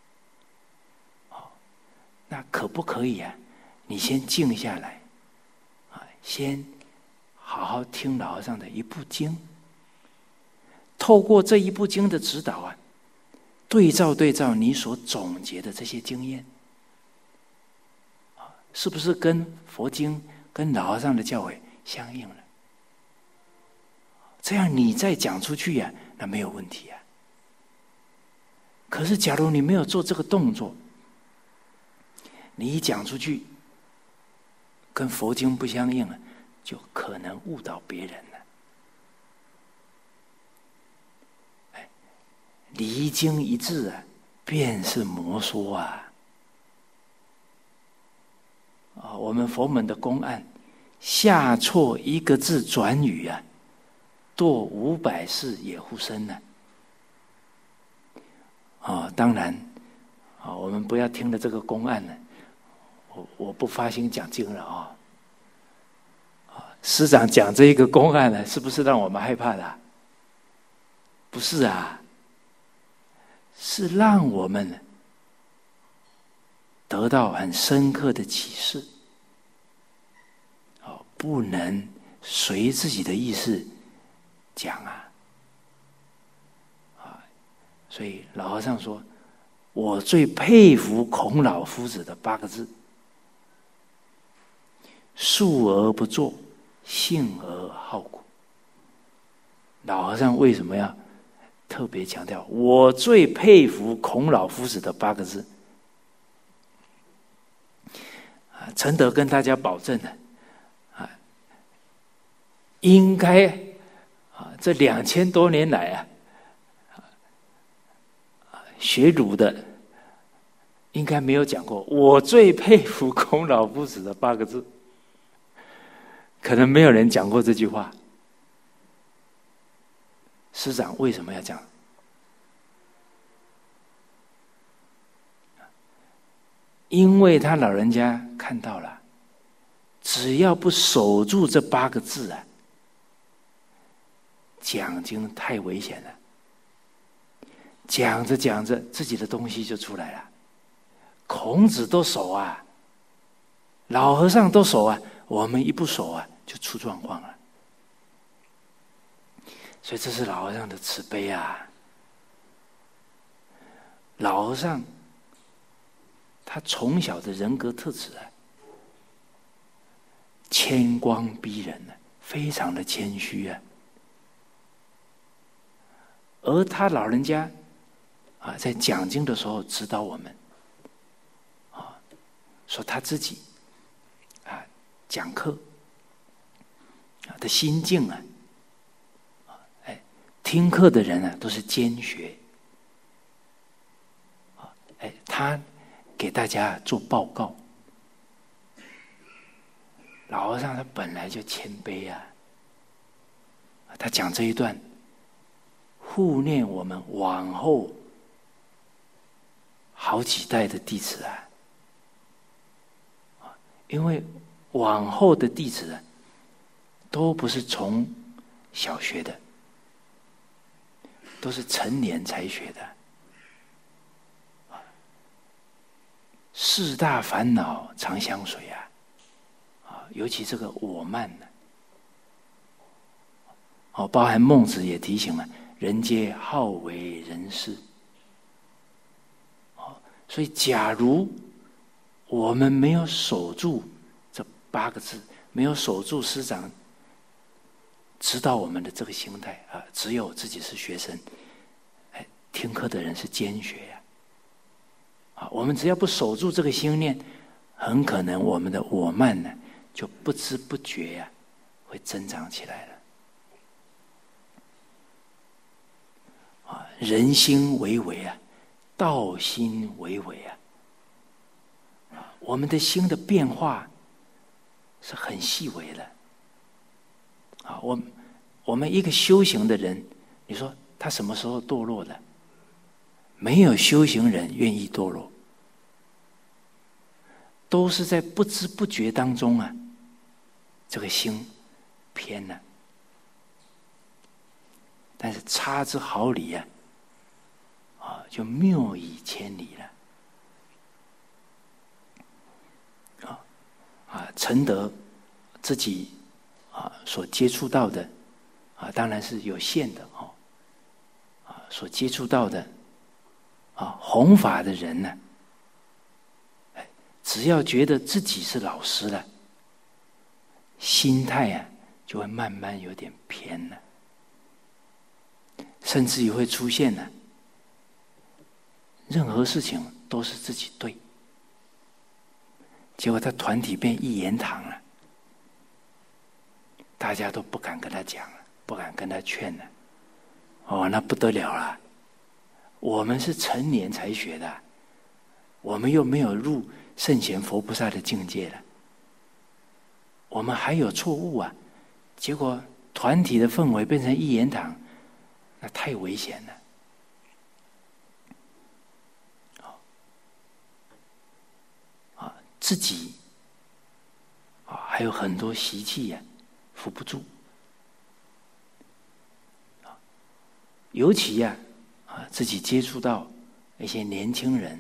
那可不可以啊？你先静下来先好好听老和尚的一部经，透过这一部经的指导啊，对照你所总结的这些经验是不是跟佛经跟老和尚的教诲相应了？这样你再讲出去呀，那没有问题啊。可是假如你没有做这个动作，你一讲出去跟佛经不相应了，就可能误导别人了。离经一致啊，便是魔说啊！我们佛门的公案，下错一个字转语啊，堕500世也护身呢。当然我们不要听了这个公案呢，我不发心讲经了师长讲这一个公案呢，是不是让我们害怕的？不是啊，是让我们得到很深刻的启示不能随自己的意思讲所以老和尚说，我最佩服孔老夫子的8个字：述而不作，信而好古。老和尚为什么要特别强调我最佩服孔老夫子的8个字？陈德跟大家保证的应该这2000多年来学儒的应该没有讲过我最佩服孔老夫子的8个字，可能没有人讲过这句话。师长为什么要讲？因为他老人家看到了，只要不守住这8个字讲经太危险了。讲着讲着，自己的东西就出来了。孔子都守老和尚都守我们一不守就出状况了。所以这是老和尚的慈悲老和尚他从小的人格特质谦恭逼人非常的谦虚而他老人家在讲经的时候指导我们说他自己讲课的心境啊，听课的人啊都是兼学，他给大家做报告。老和尚他本来就谦卑啊，他讲这一段，护念我们往后好几代的弟子啊，因为往后的弟子啊，都不是从小学的，都是成年才学的。四大烦恼常相随啊，尤其这个我慢呢，包含孟子也提醒了，人皆好为人师。所以假如我们没有守住这8个字，没有守住师长指导我们的这个心态啊，只有自己是学生，听课的人是兼学呀。我们只要不守住这个心念，很可能我们的我慢呢，就不知不觉呀，会增长起来了。人心为微啊，道心为微啊。我们的心的变化是很细微的。我们一个修行的人，你说他什么时候堕落的？没有修行人愿意堕落，都是在不知不觉当中啊，这个心偏了。但是差之毫厘啊，就谬以千里了。承得自己所接触到的当然是有限的所接触到的弘法的人呢，只要觉得自己是老师了，心态就会慢慢有点偏了，甚至于会出现了任何事情都是自己对，结果他团体变一言堂了，大家都不敢跟他讲了，不敢跟他劝了。那不得了了！我们是成年才学的，我们又没有入圣贤佛菩萨的境界了，我们还有错误啊！结果团体的氛围变成一言堂，那太危险了。自己还有很多习气扶不住，尤其自己接触到一些年轻人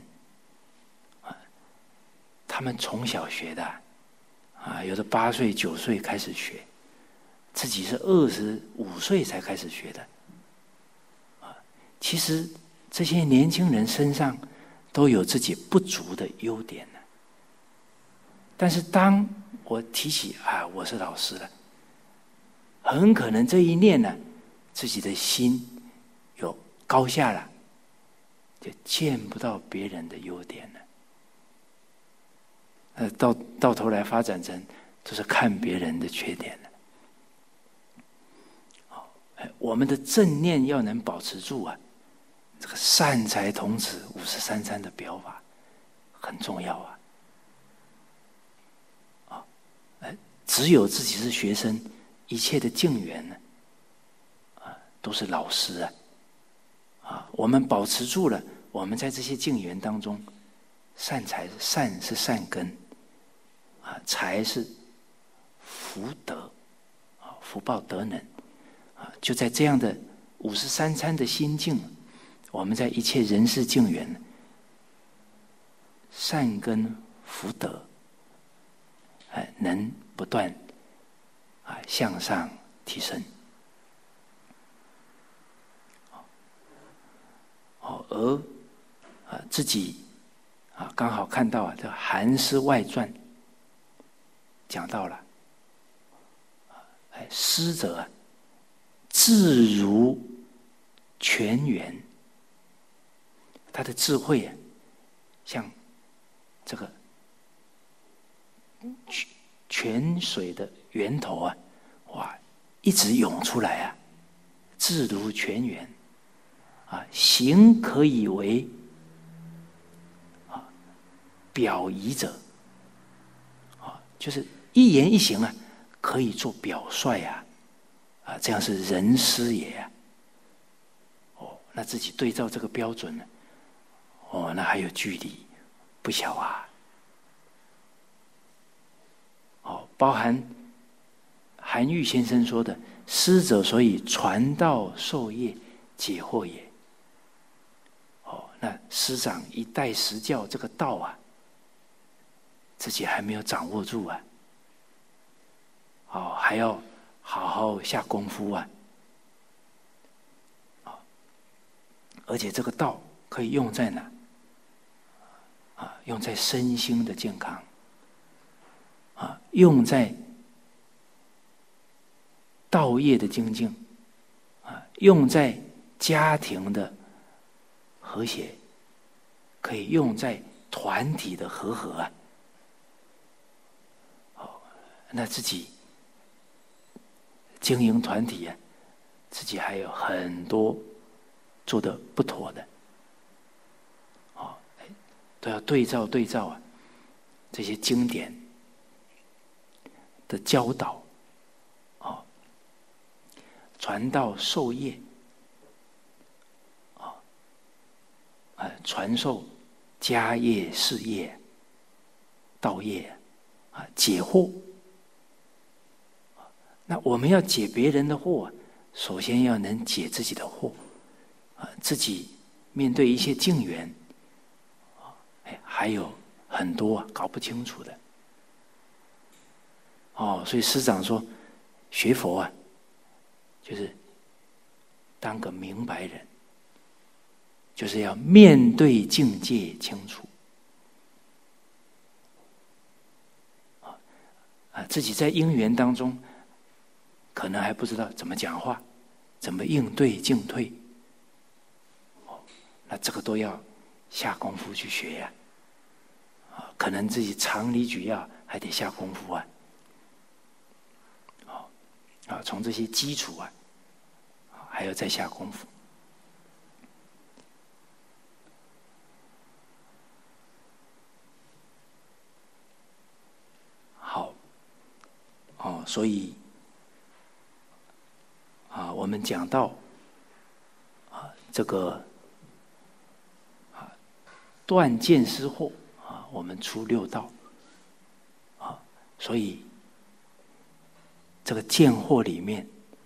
他们从小学的有的8岁9岁开始学，自己是25岁才开始学的。其实这些年轻人身上都有自己不足的优点呢。但是当我提起我是老师了，很可能这一念呢，自己的心有高下了，就见不到别人的优点了。到头来发展成都是看别人的缺点了。我们的正念要能保持住这个善财童子53参的表法很重要啊。只有自己是学生，一切的境缘呢，都是老师我们保持住了，我们在这些境缘当中，善是善根，财是福德，福报德能，就在这样的53参的心境，我们在一切人世境缘，善根福德，能不断向上提升。而自己刚好看到这《韩诗外传》讲到了，师者智如泉源，他的智慧像这个泉水的源头啊，哇，一直涌出来啊，自如泉源啊，行可以为表仪者啊，就是一言一行啊，可以做表率啊，这样是人师也啊。哦，那自己对照这个标准呢，哦，那还有距离不小啊。哦，包含韩愈先生说的“师者，所以传道授业解惑也”。哦，那师长一代实教这个道啊，自己还没有掌握住啊。哦，还要好好下功夫啊。而且这个道可以用在哪？用在身心的健康。用在道业的精进，用在家庭的和谐，可以用在团体的和合啊。那自己经营团体啊，自己还有很多做的不妥的，都要对照啊，这些经典的教导，传道授业，传授家业事业、道业解惑。那我们要解别人的惑，首先要能解自己的惑，自己面对一些境缘，还有很多搞不清楚的。所以师长说，学佛啊，就是当个明白人，就是要面对境界清楚。自己在因缘当中，可能还不知道怎么讲话，怎么应对进退。那这个都要下功夫去学呀。可能自己常理举要还得下功夫啊。从这些基础啊，还要再下功夫。好，所以我们讲到这个断见思惑我们出六道所以这个见惑里面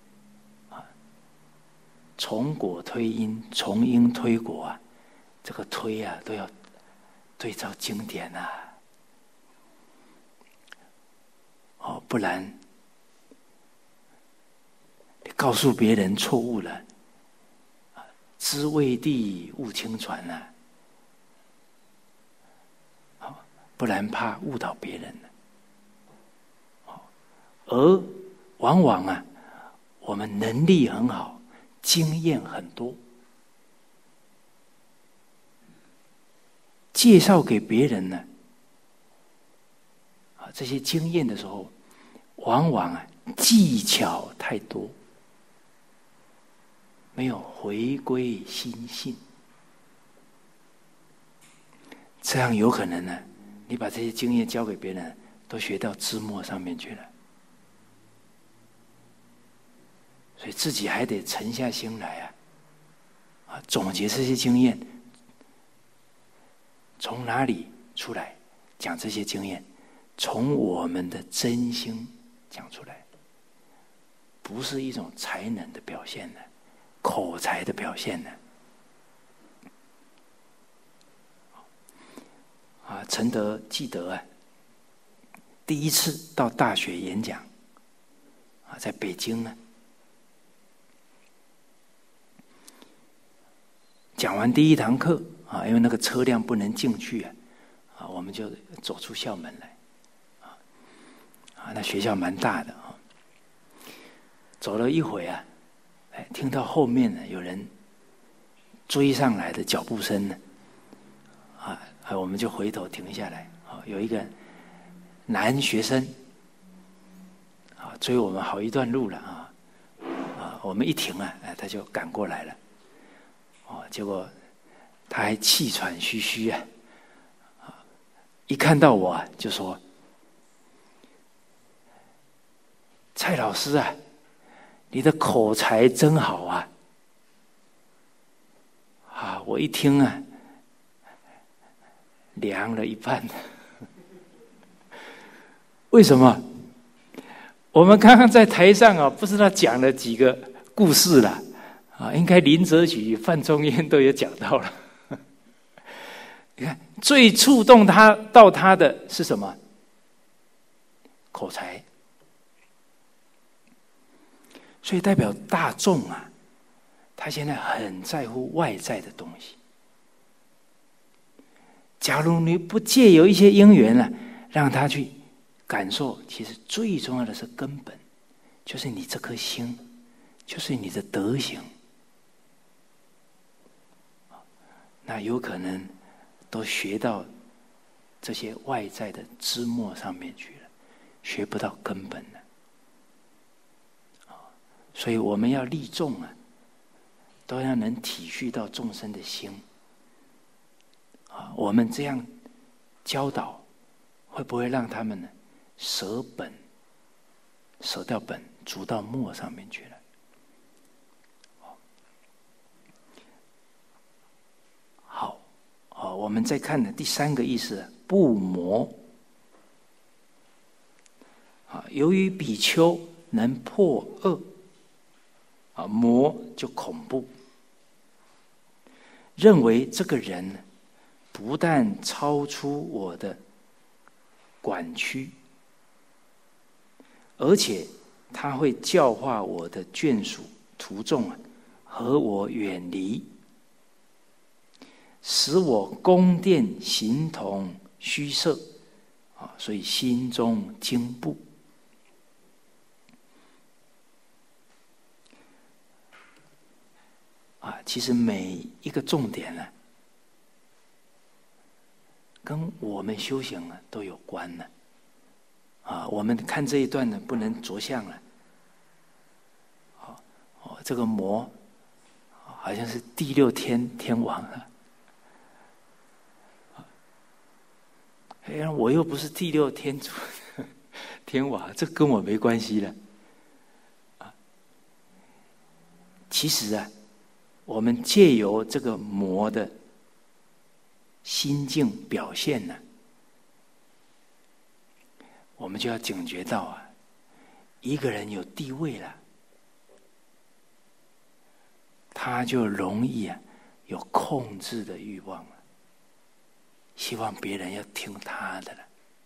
从果推因，从因推果这个推都要对照经典不然你告诉别人错误了，知未地勿轻传不然怕误导别人而往往我们能力很好，经验很多，介绍给别人呢这些经验的时候，往往技巧太多，没有回归心性，这样有可能呢，你把这些经验交给别人，都学到枝末上面去了。所以自己还得沉下心来总结这些经验，从哪里出来讲这些经验？从我们的真心讲出来，不是一种才能的表现呢，口才的表现呢。陈德记得第一次到大学演讲在北京呢。讲完第一堂课因为那个车辆不能进去我们就走出校门来那学校蛮大的走了一会听到后面呢有人追上来的脚步声呢我们就回头停下来有一个男学生追我们好一段路了我们一停他就赶过来了，结果他还气喘吁吁一看到我就说：“蔡老师你的口才真好我一听凉了一半。为什么？我们刚刚在台上不知道讲了几个故事了应该林则徐、范仲淹都有讲到了。你看，最触动到他的是什么？口才。所以代表大众他现在很在乎外在的东西。假如你不借由一些因缘让他去感受，其实最重要的是根本，就是你这颗心，就是你的德行。那有可能都学到这些外在的枝末上面去了，学不到根本了。所以我们要利众都要能体恤到众生的心我们这样教导，会不会让他们呢舍本，舍掉本，逐到末上面去了？好，我们再看第三个意思，不魔。由于比丘能破恶，魔就恐怖，认为这个人不但超出我的管区，而且他会教化我的眷属徒众和我远离，使我宫殿形同虚设所以心中惊怖。其实每一个重点跟我们修行都有关我们看这一段不能着相了。这个魔好像是第六天王我又不是第六天主天王，这跟我没关系了。其实我们借由这个魔的心境表现我们就要警觉到一个人有地位了，他就容易有控制的欲望了，希望别人要听他的了，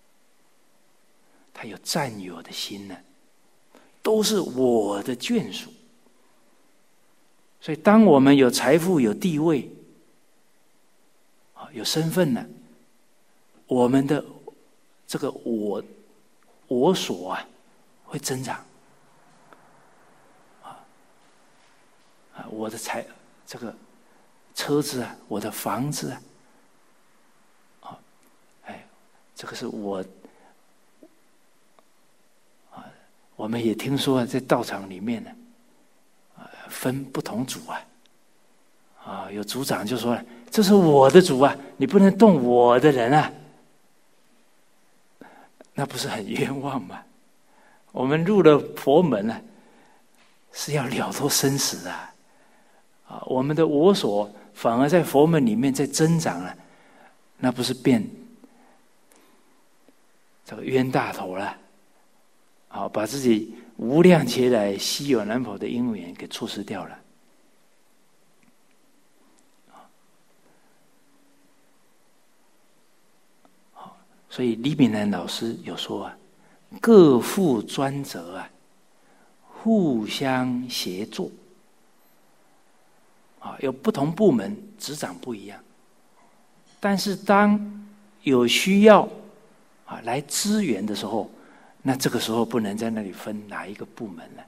他有占有的心呢，都是我的眷属。所以当我们有财富、有地位有身份了，我们的这个我所会增长我的这个车子我的房子这个是我我们也听说在道场里面呢分不同组有组长就说了，这是我的组你不能动我的人那不是很冤枉吗？我们入了佛门是要了脱生死我们的我所反而在佛门里面在增长那不是变这个冤大头了把自己无量劫来稀有难逢的因缘给错失掉了。所以李炳南老师有说各负专责互相协作有不同部门执掌不一样，但是当有需要来支援的时候，那这个时候不能在那里分哪一个部门了。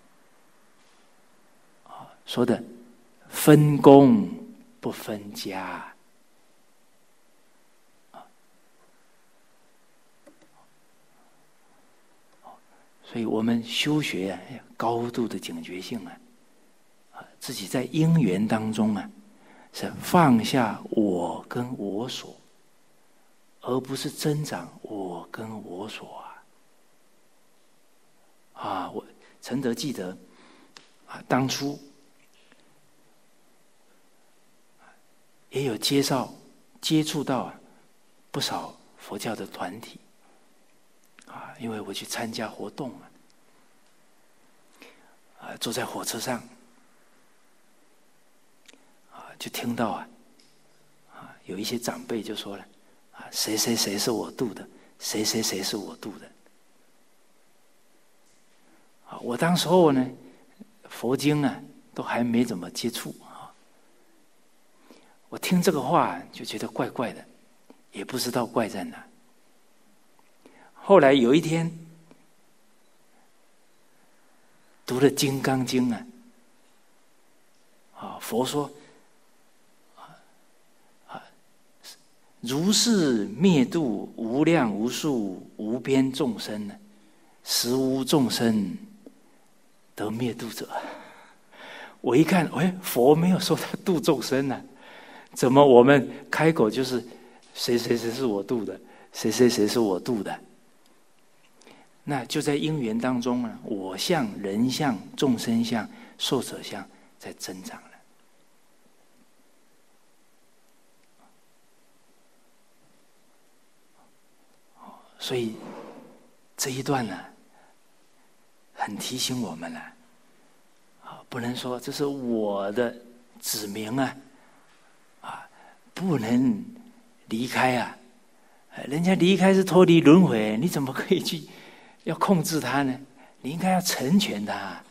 说的分工不分家所以我们修学啊，要高度的警觉性自己在因缘当中是放下我跟我所，而不是增长我跟我所我陈德记得当初也有接触到不少佛教的团体因为我去参加活动坐在火车上就听到有一些长辈就说了谁谁谁是我度的，谁谁谁是我度的。我当时候呢，佛经都还没怎么接触我听这个话就觉得怪怪的，也不知道怪在哪。后来有一天读了《金刚经》佛说如是灭度无量无数无边众生实无众生得灭度者。我一看，佛没有说他度众生怎么我们开口就是谁谁谁是我度的，谁谁谁是我度的？那就在因缘当中我相、人相、众生相、寿者相在增长了。所以这一段很提醒我们不能说这是我的子民不能离开人家离开是脱离轮回，你怎么可以去要控制他呢？你应该要成全他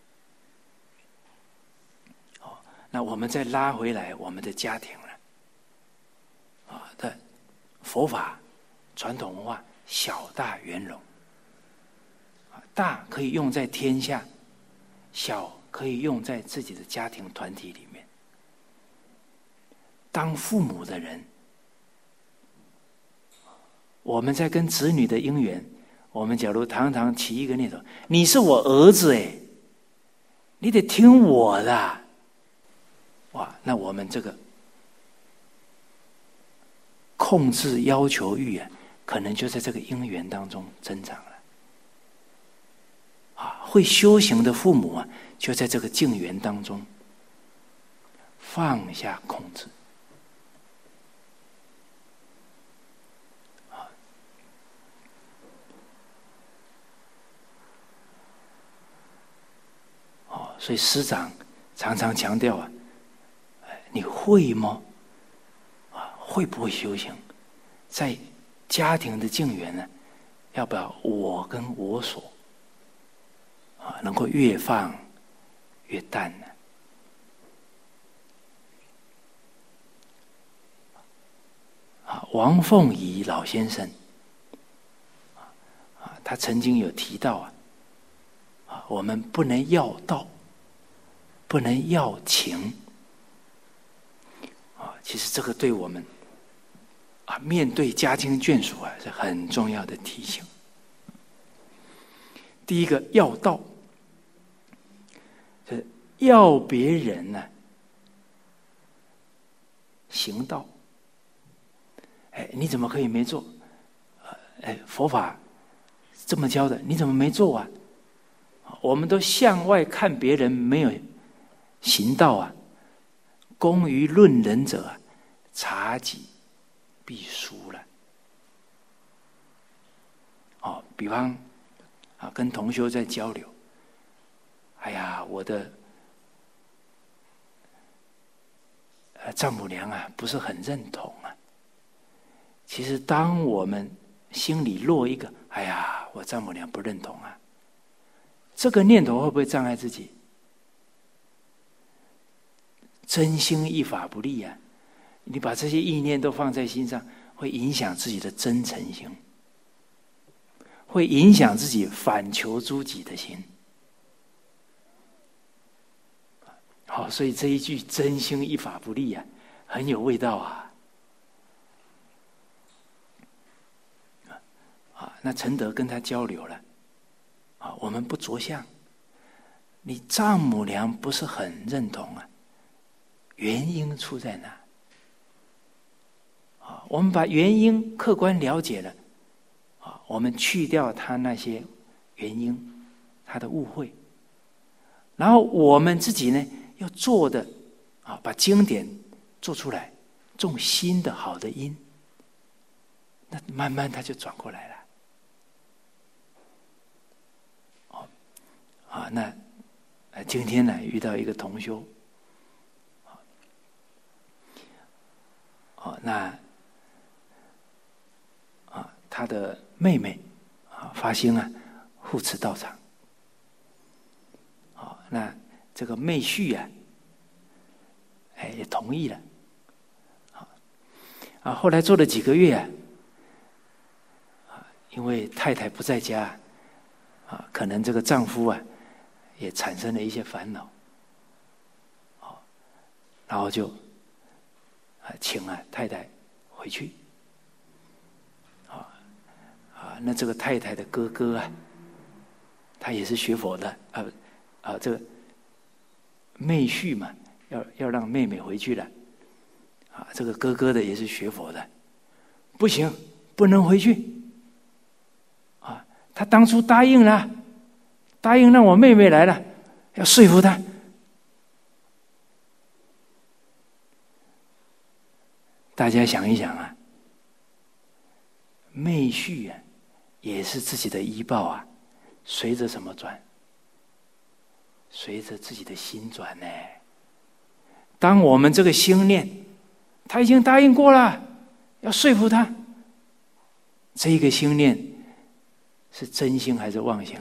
那我们再拉回来我们的家庭的佛法传统文化，小大圆融，大可以用在天下，小可以用在自己的家庭团体里面。当父母的人，我们在跟子女的因缘，我们假如常常起一个念头，你是我儿子你得听我的哇，那我们这个控制要求欲可能就在这个因缘当中增长了会修行的父母就在这个境缘当中放下控制所以师长常常强调你会吗？会不会修行？在家庭的境缘要不要我跟我所能够越放越淡王凤仪老先生他曾经有提到我们不能要道，不能要情其实这个对我们面对家亲眷属是很重要的提醒。第一个要道，就是要别人行道。你怎么可以没做？佛法这么教的，你怎么没做我们都向外看别人没有行道公于论人者察己必输了。比方跟同修在交流，我的丈母娘不是很认同其实当我们心里落一个我丈母娘不认同这个念头会不会障碍自己？真心一法不立你把这些意念都放在心上，会影响自己的真诚心，会影响自己反求诸己的心。所以这一句真心一法不立很有味道那陈德跟他交流了我们不着相，你丈母娘不是很认同啊，原因出在哪？我们把原因客观了解了，我们去掉他那些原因，他的误会，然后我们自己呢要做的把经典做出来，种新的好的因，那慢慢他就转过来了。那今天呢遇到一个同修，那他的妹妹发心护持道场，那这个妹婿也同意了，后来做了几个月因为太太不在家可能这个丈夫也产生了一些烦恼，然后就请太太回去，那这个太太的哥哥他也是学佛的，这个妹婿嘛，要让妹妹回去了，这个哥哥的也是学佛的，不行，不能回去，他当初答应了，答应让我妹妹来了，要说服他。大家想一想妹婿也是自己的依报随着什么转？随着自己的心转呢。当我们这个心念，他已经答应过了，要说服他，这一个心念是真心还是妄心？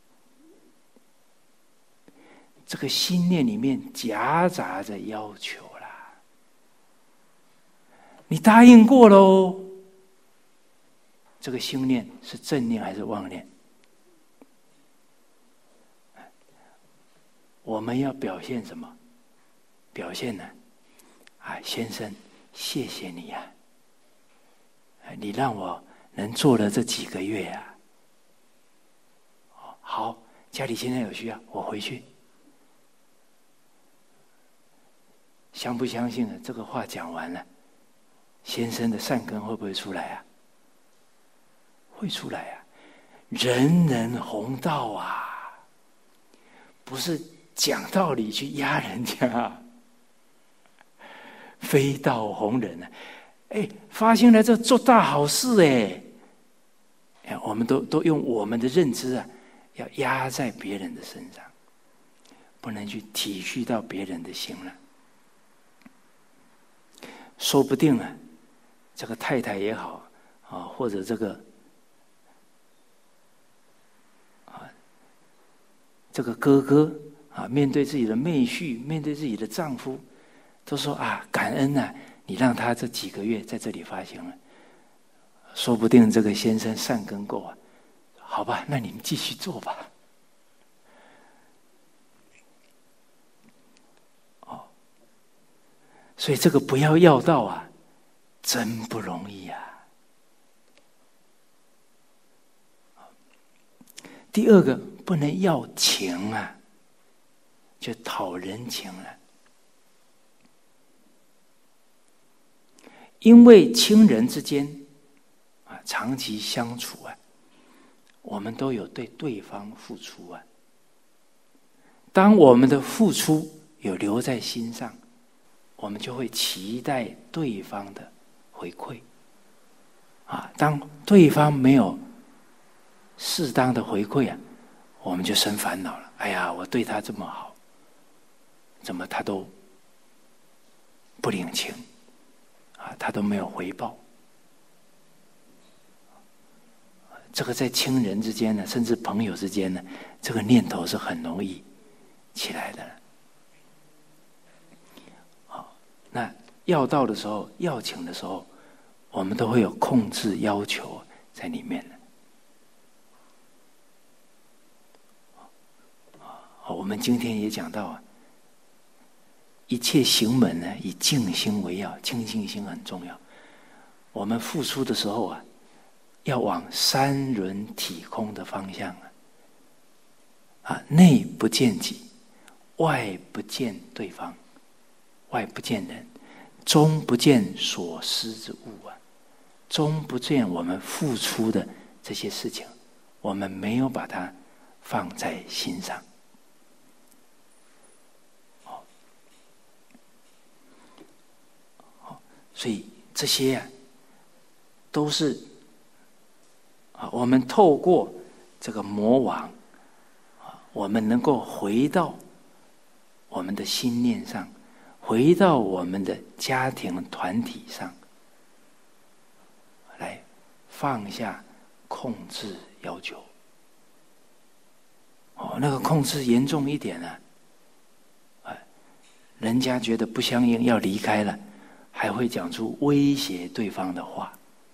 这个心念里面夹杂着要求啦。你答应过喽，这个心念是正念还是妄念？我们要表现什么？表现呢？先生，谢谢你你让我能做了这几个月好，家里现在有需要，我回去。相不相信这个话讲完了，先生的善根会不会出来会出来人人弘道不是讲道理去压人家非道弘人发现了这做大好事我们都用我们的认知要压在别人的身上，不能去体恤到别人的心了。说不定这个太太也好或者这个哥哥面对自己的妹婿，面对自己的丈夫，都说感恩你让他这几个月在这里发心了。说不定这个先生善根够好吧，那你们继续做吧。所以这个不要要到真不容易第二个，不能要情就讨人情了。因为亲人之间长期相处我们都有对对方付出当我们的付出有留在心上，我们就会期待对方的回馈当对方没有适当的回馈我们就生烦恼了。哎呀，我对他这么好，怎么他都不领情他都没有回报。这个在亲人之间甚至朋友之间这个念头是很容易起来的。那要到的时候，要请的时候，我们都会有控制要求在里面的。我们今天也讲到一切行门以静心为要，清净心很重要。我们付出的时候要往三轮体空的方向内不见己，外不见对方，外不见人，中不见所思之物啊，中不见我们付出的这些事情，我们没有把它放在心上。所以这些都是我们透过这个魔王，我们能够回到我们的心念上，回到我们的家庭团体上，来放下控制要求。那个控制严重一点呢，人家觉得不相应要离开了，还会讲出威胁对方的话。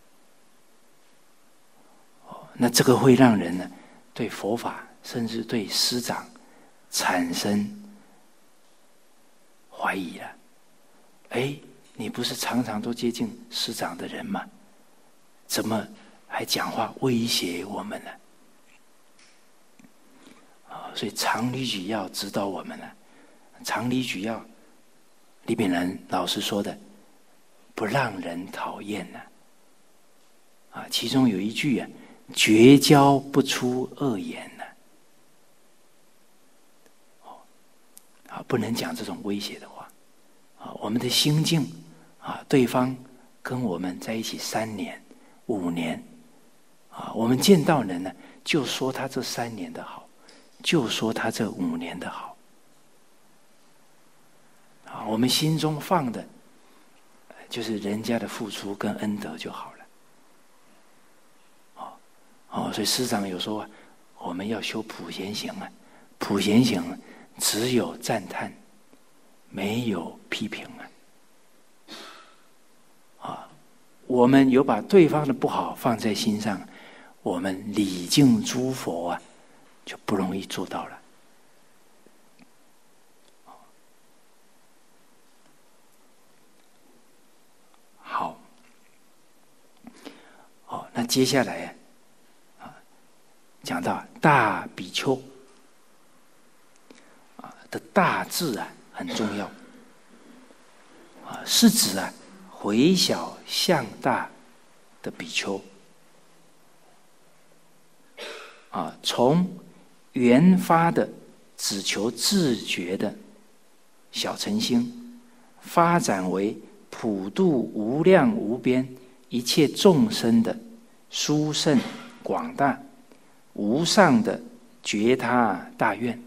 那这个会让人呢对佛法甚至对师长产生怀疑了。你不是常常都接近师长的人吗？怎么还讲话威胁我们呢？所以常理举要指导我们了。常理举要李炳南老师说的，不让人讨厌呢。其中有一句绝交不出恶言呢。不能讲这种威胁的话。我们的心境对方跟我们在一起3年、5年，我们见到人呢，就说他这3年的好，就说他这5年的好。我们心中放的就是人家的付出跟恩德就好了。所以师长有说我们要修普贤行普贤行只有赞叹，没有批评我们有把对方的不好放在心上，我们礼敬诸佛就不容易做到了。好，那接下来讲到大比丘的大字很重要，是指回小向大的比丘，从原发的只求自觉的小乘心，发展为普度无量无边一切众生的殊胜广大无上的觉他大愿。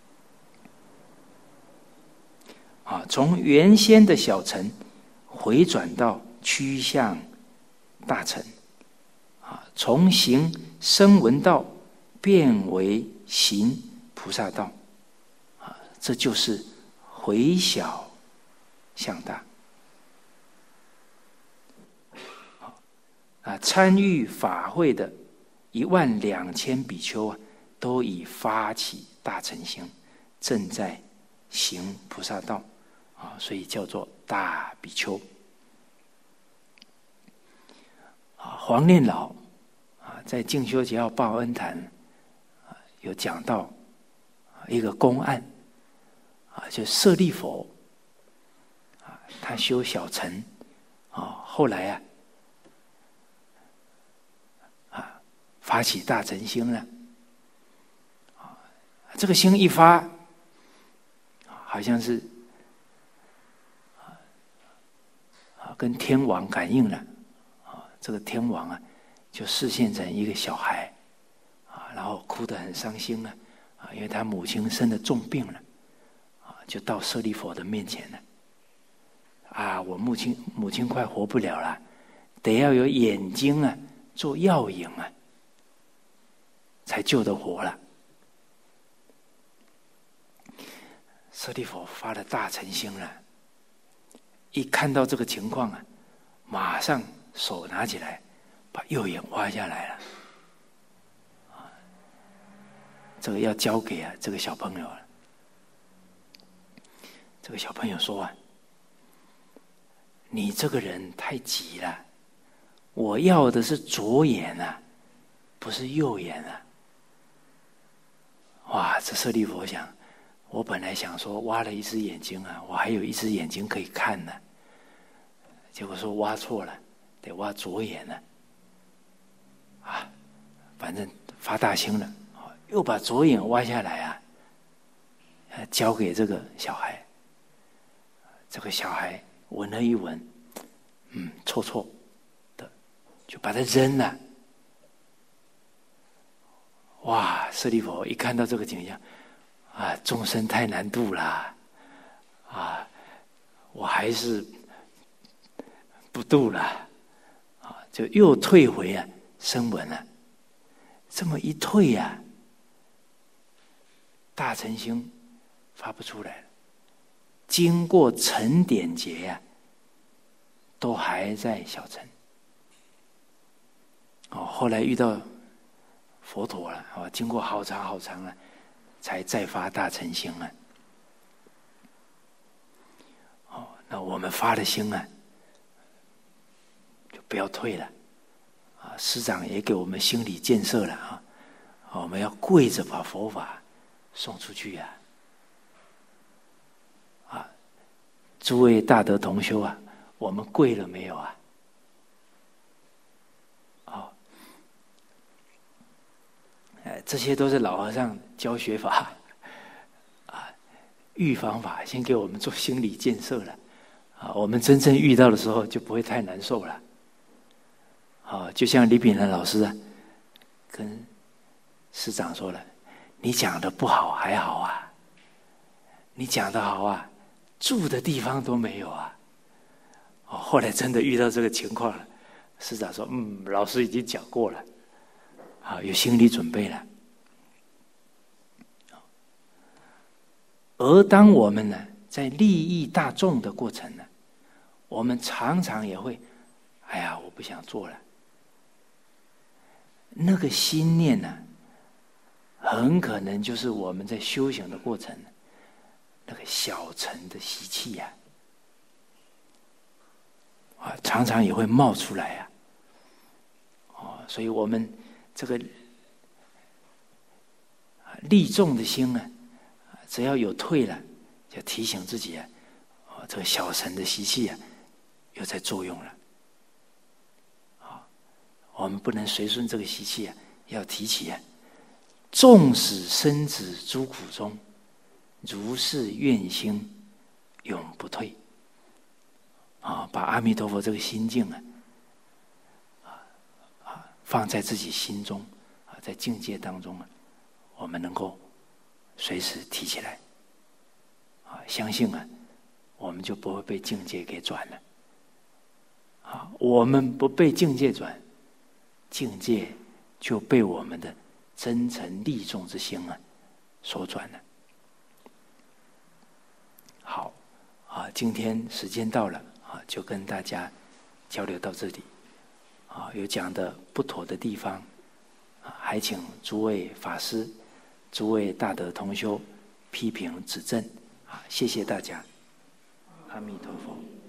从原先的小乘回转到趋向大乘，从行声闻道变为行菩萨道，这就是回小向大。参与法会的12000比丘都已发起大乘心，正在行菩萨道，所以叫做大比丘。黄念老在《静修结要报恩坛》有讲到一个公案，就舍利佛他修小乘，后来发起大乘心了。这个心一发，好像是跟天王感应了。这个天王就示现成一个小孩，然后哭得很伤心了，因为他母亲生了重病了，就到舍利佛的面前了。我母亲快活不了了，得要有眼睛做药引才救得活了。舍利佛发了大乘心了，一看到这个情况马上手拿起来把右眼挖下来了。这个要交给这个小朋友了。这个小朋友说你这个人太急了，我要的是左眼不是右眼哇，这舍利弗想，我本来想说挖了一只眼睛啊，我还有一只眼睛可以看呢，结果说挖错了，得挖左眼了。啊，反正发大心了，又把左眼挖下来啊，交给这个小孩。这个小孩闻了一闻，臭臭的，就把它扔了。哇，舍利弗一看到这个景象，啊，众生太难度了，啊，我还是不度了，啊，就又退回啊声闻了。这么一退啊，大乘心发不出来了。经过沉点劫呀，都还在小乘。后来遇到佛陀了，经过好长好长了，才再发大乘心了。那我们发了心啊，就不要退了。师长也给我们心理建设了啊，我们要跪着把佛法送出去呀。诸位大德同修啊，我们跪了没有啊？这些都是老和尚教学法预防法，先给我们做心理建设了我们真正遇到的时候就不会太难受了就像李炳南老师啊，跟师长说了，你讲的不好还好啊，你讲的好啊，住的地方都没有啊。后来真的遇到这个情况了，师长说老师已经讲过了，有心理准备了。而当我们呢在利益大众的过程呢，我们常常也会哎呀我不想做了，那个心念呢很可能就是我们在修行的过程那个小乘的习气呀常常也会冒出来所以我们这个利众的心啊，只要有退了，就提醒自己这个小乘的习气又在作用了我们不能随顺这个习气要提起纵使身子诸苦中，如是愿心永不退把阿弥陀佛这个心境放在自己心中在境界当中我们能够随时提起来相信我们就不会被境界给转了我们不被境界转，境界就被我们的真诚利众之心所转了。好今天时间到了就跟大家交流到这里有讲的不妥的地方还请诸位法师、诸位大德同修批评指正谢谢大家，阿弥陀佛。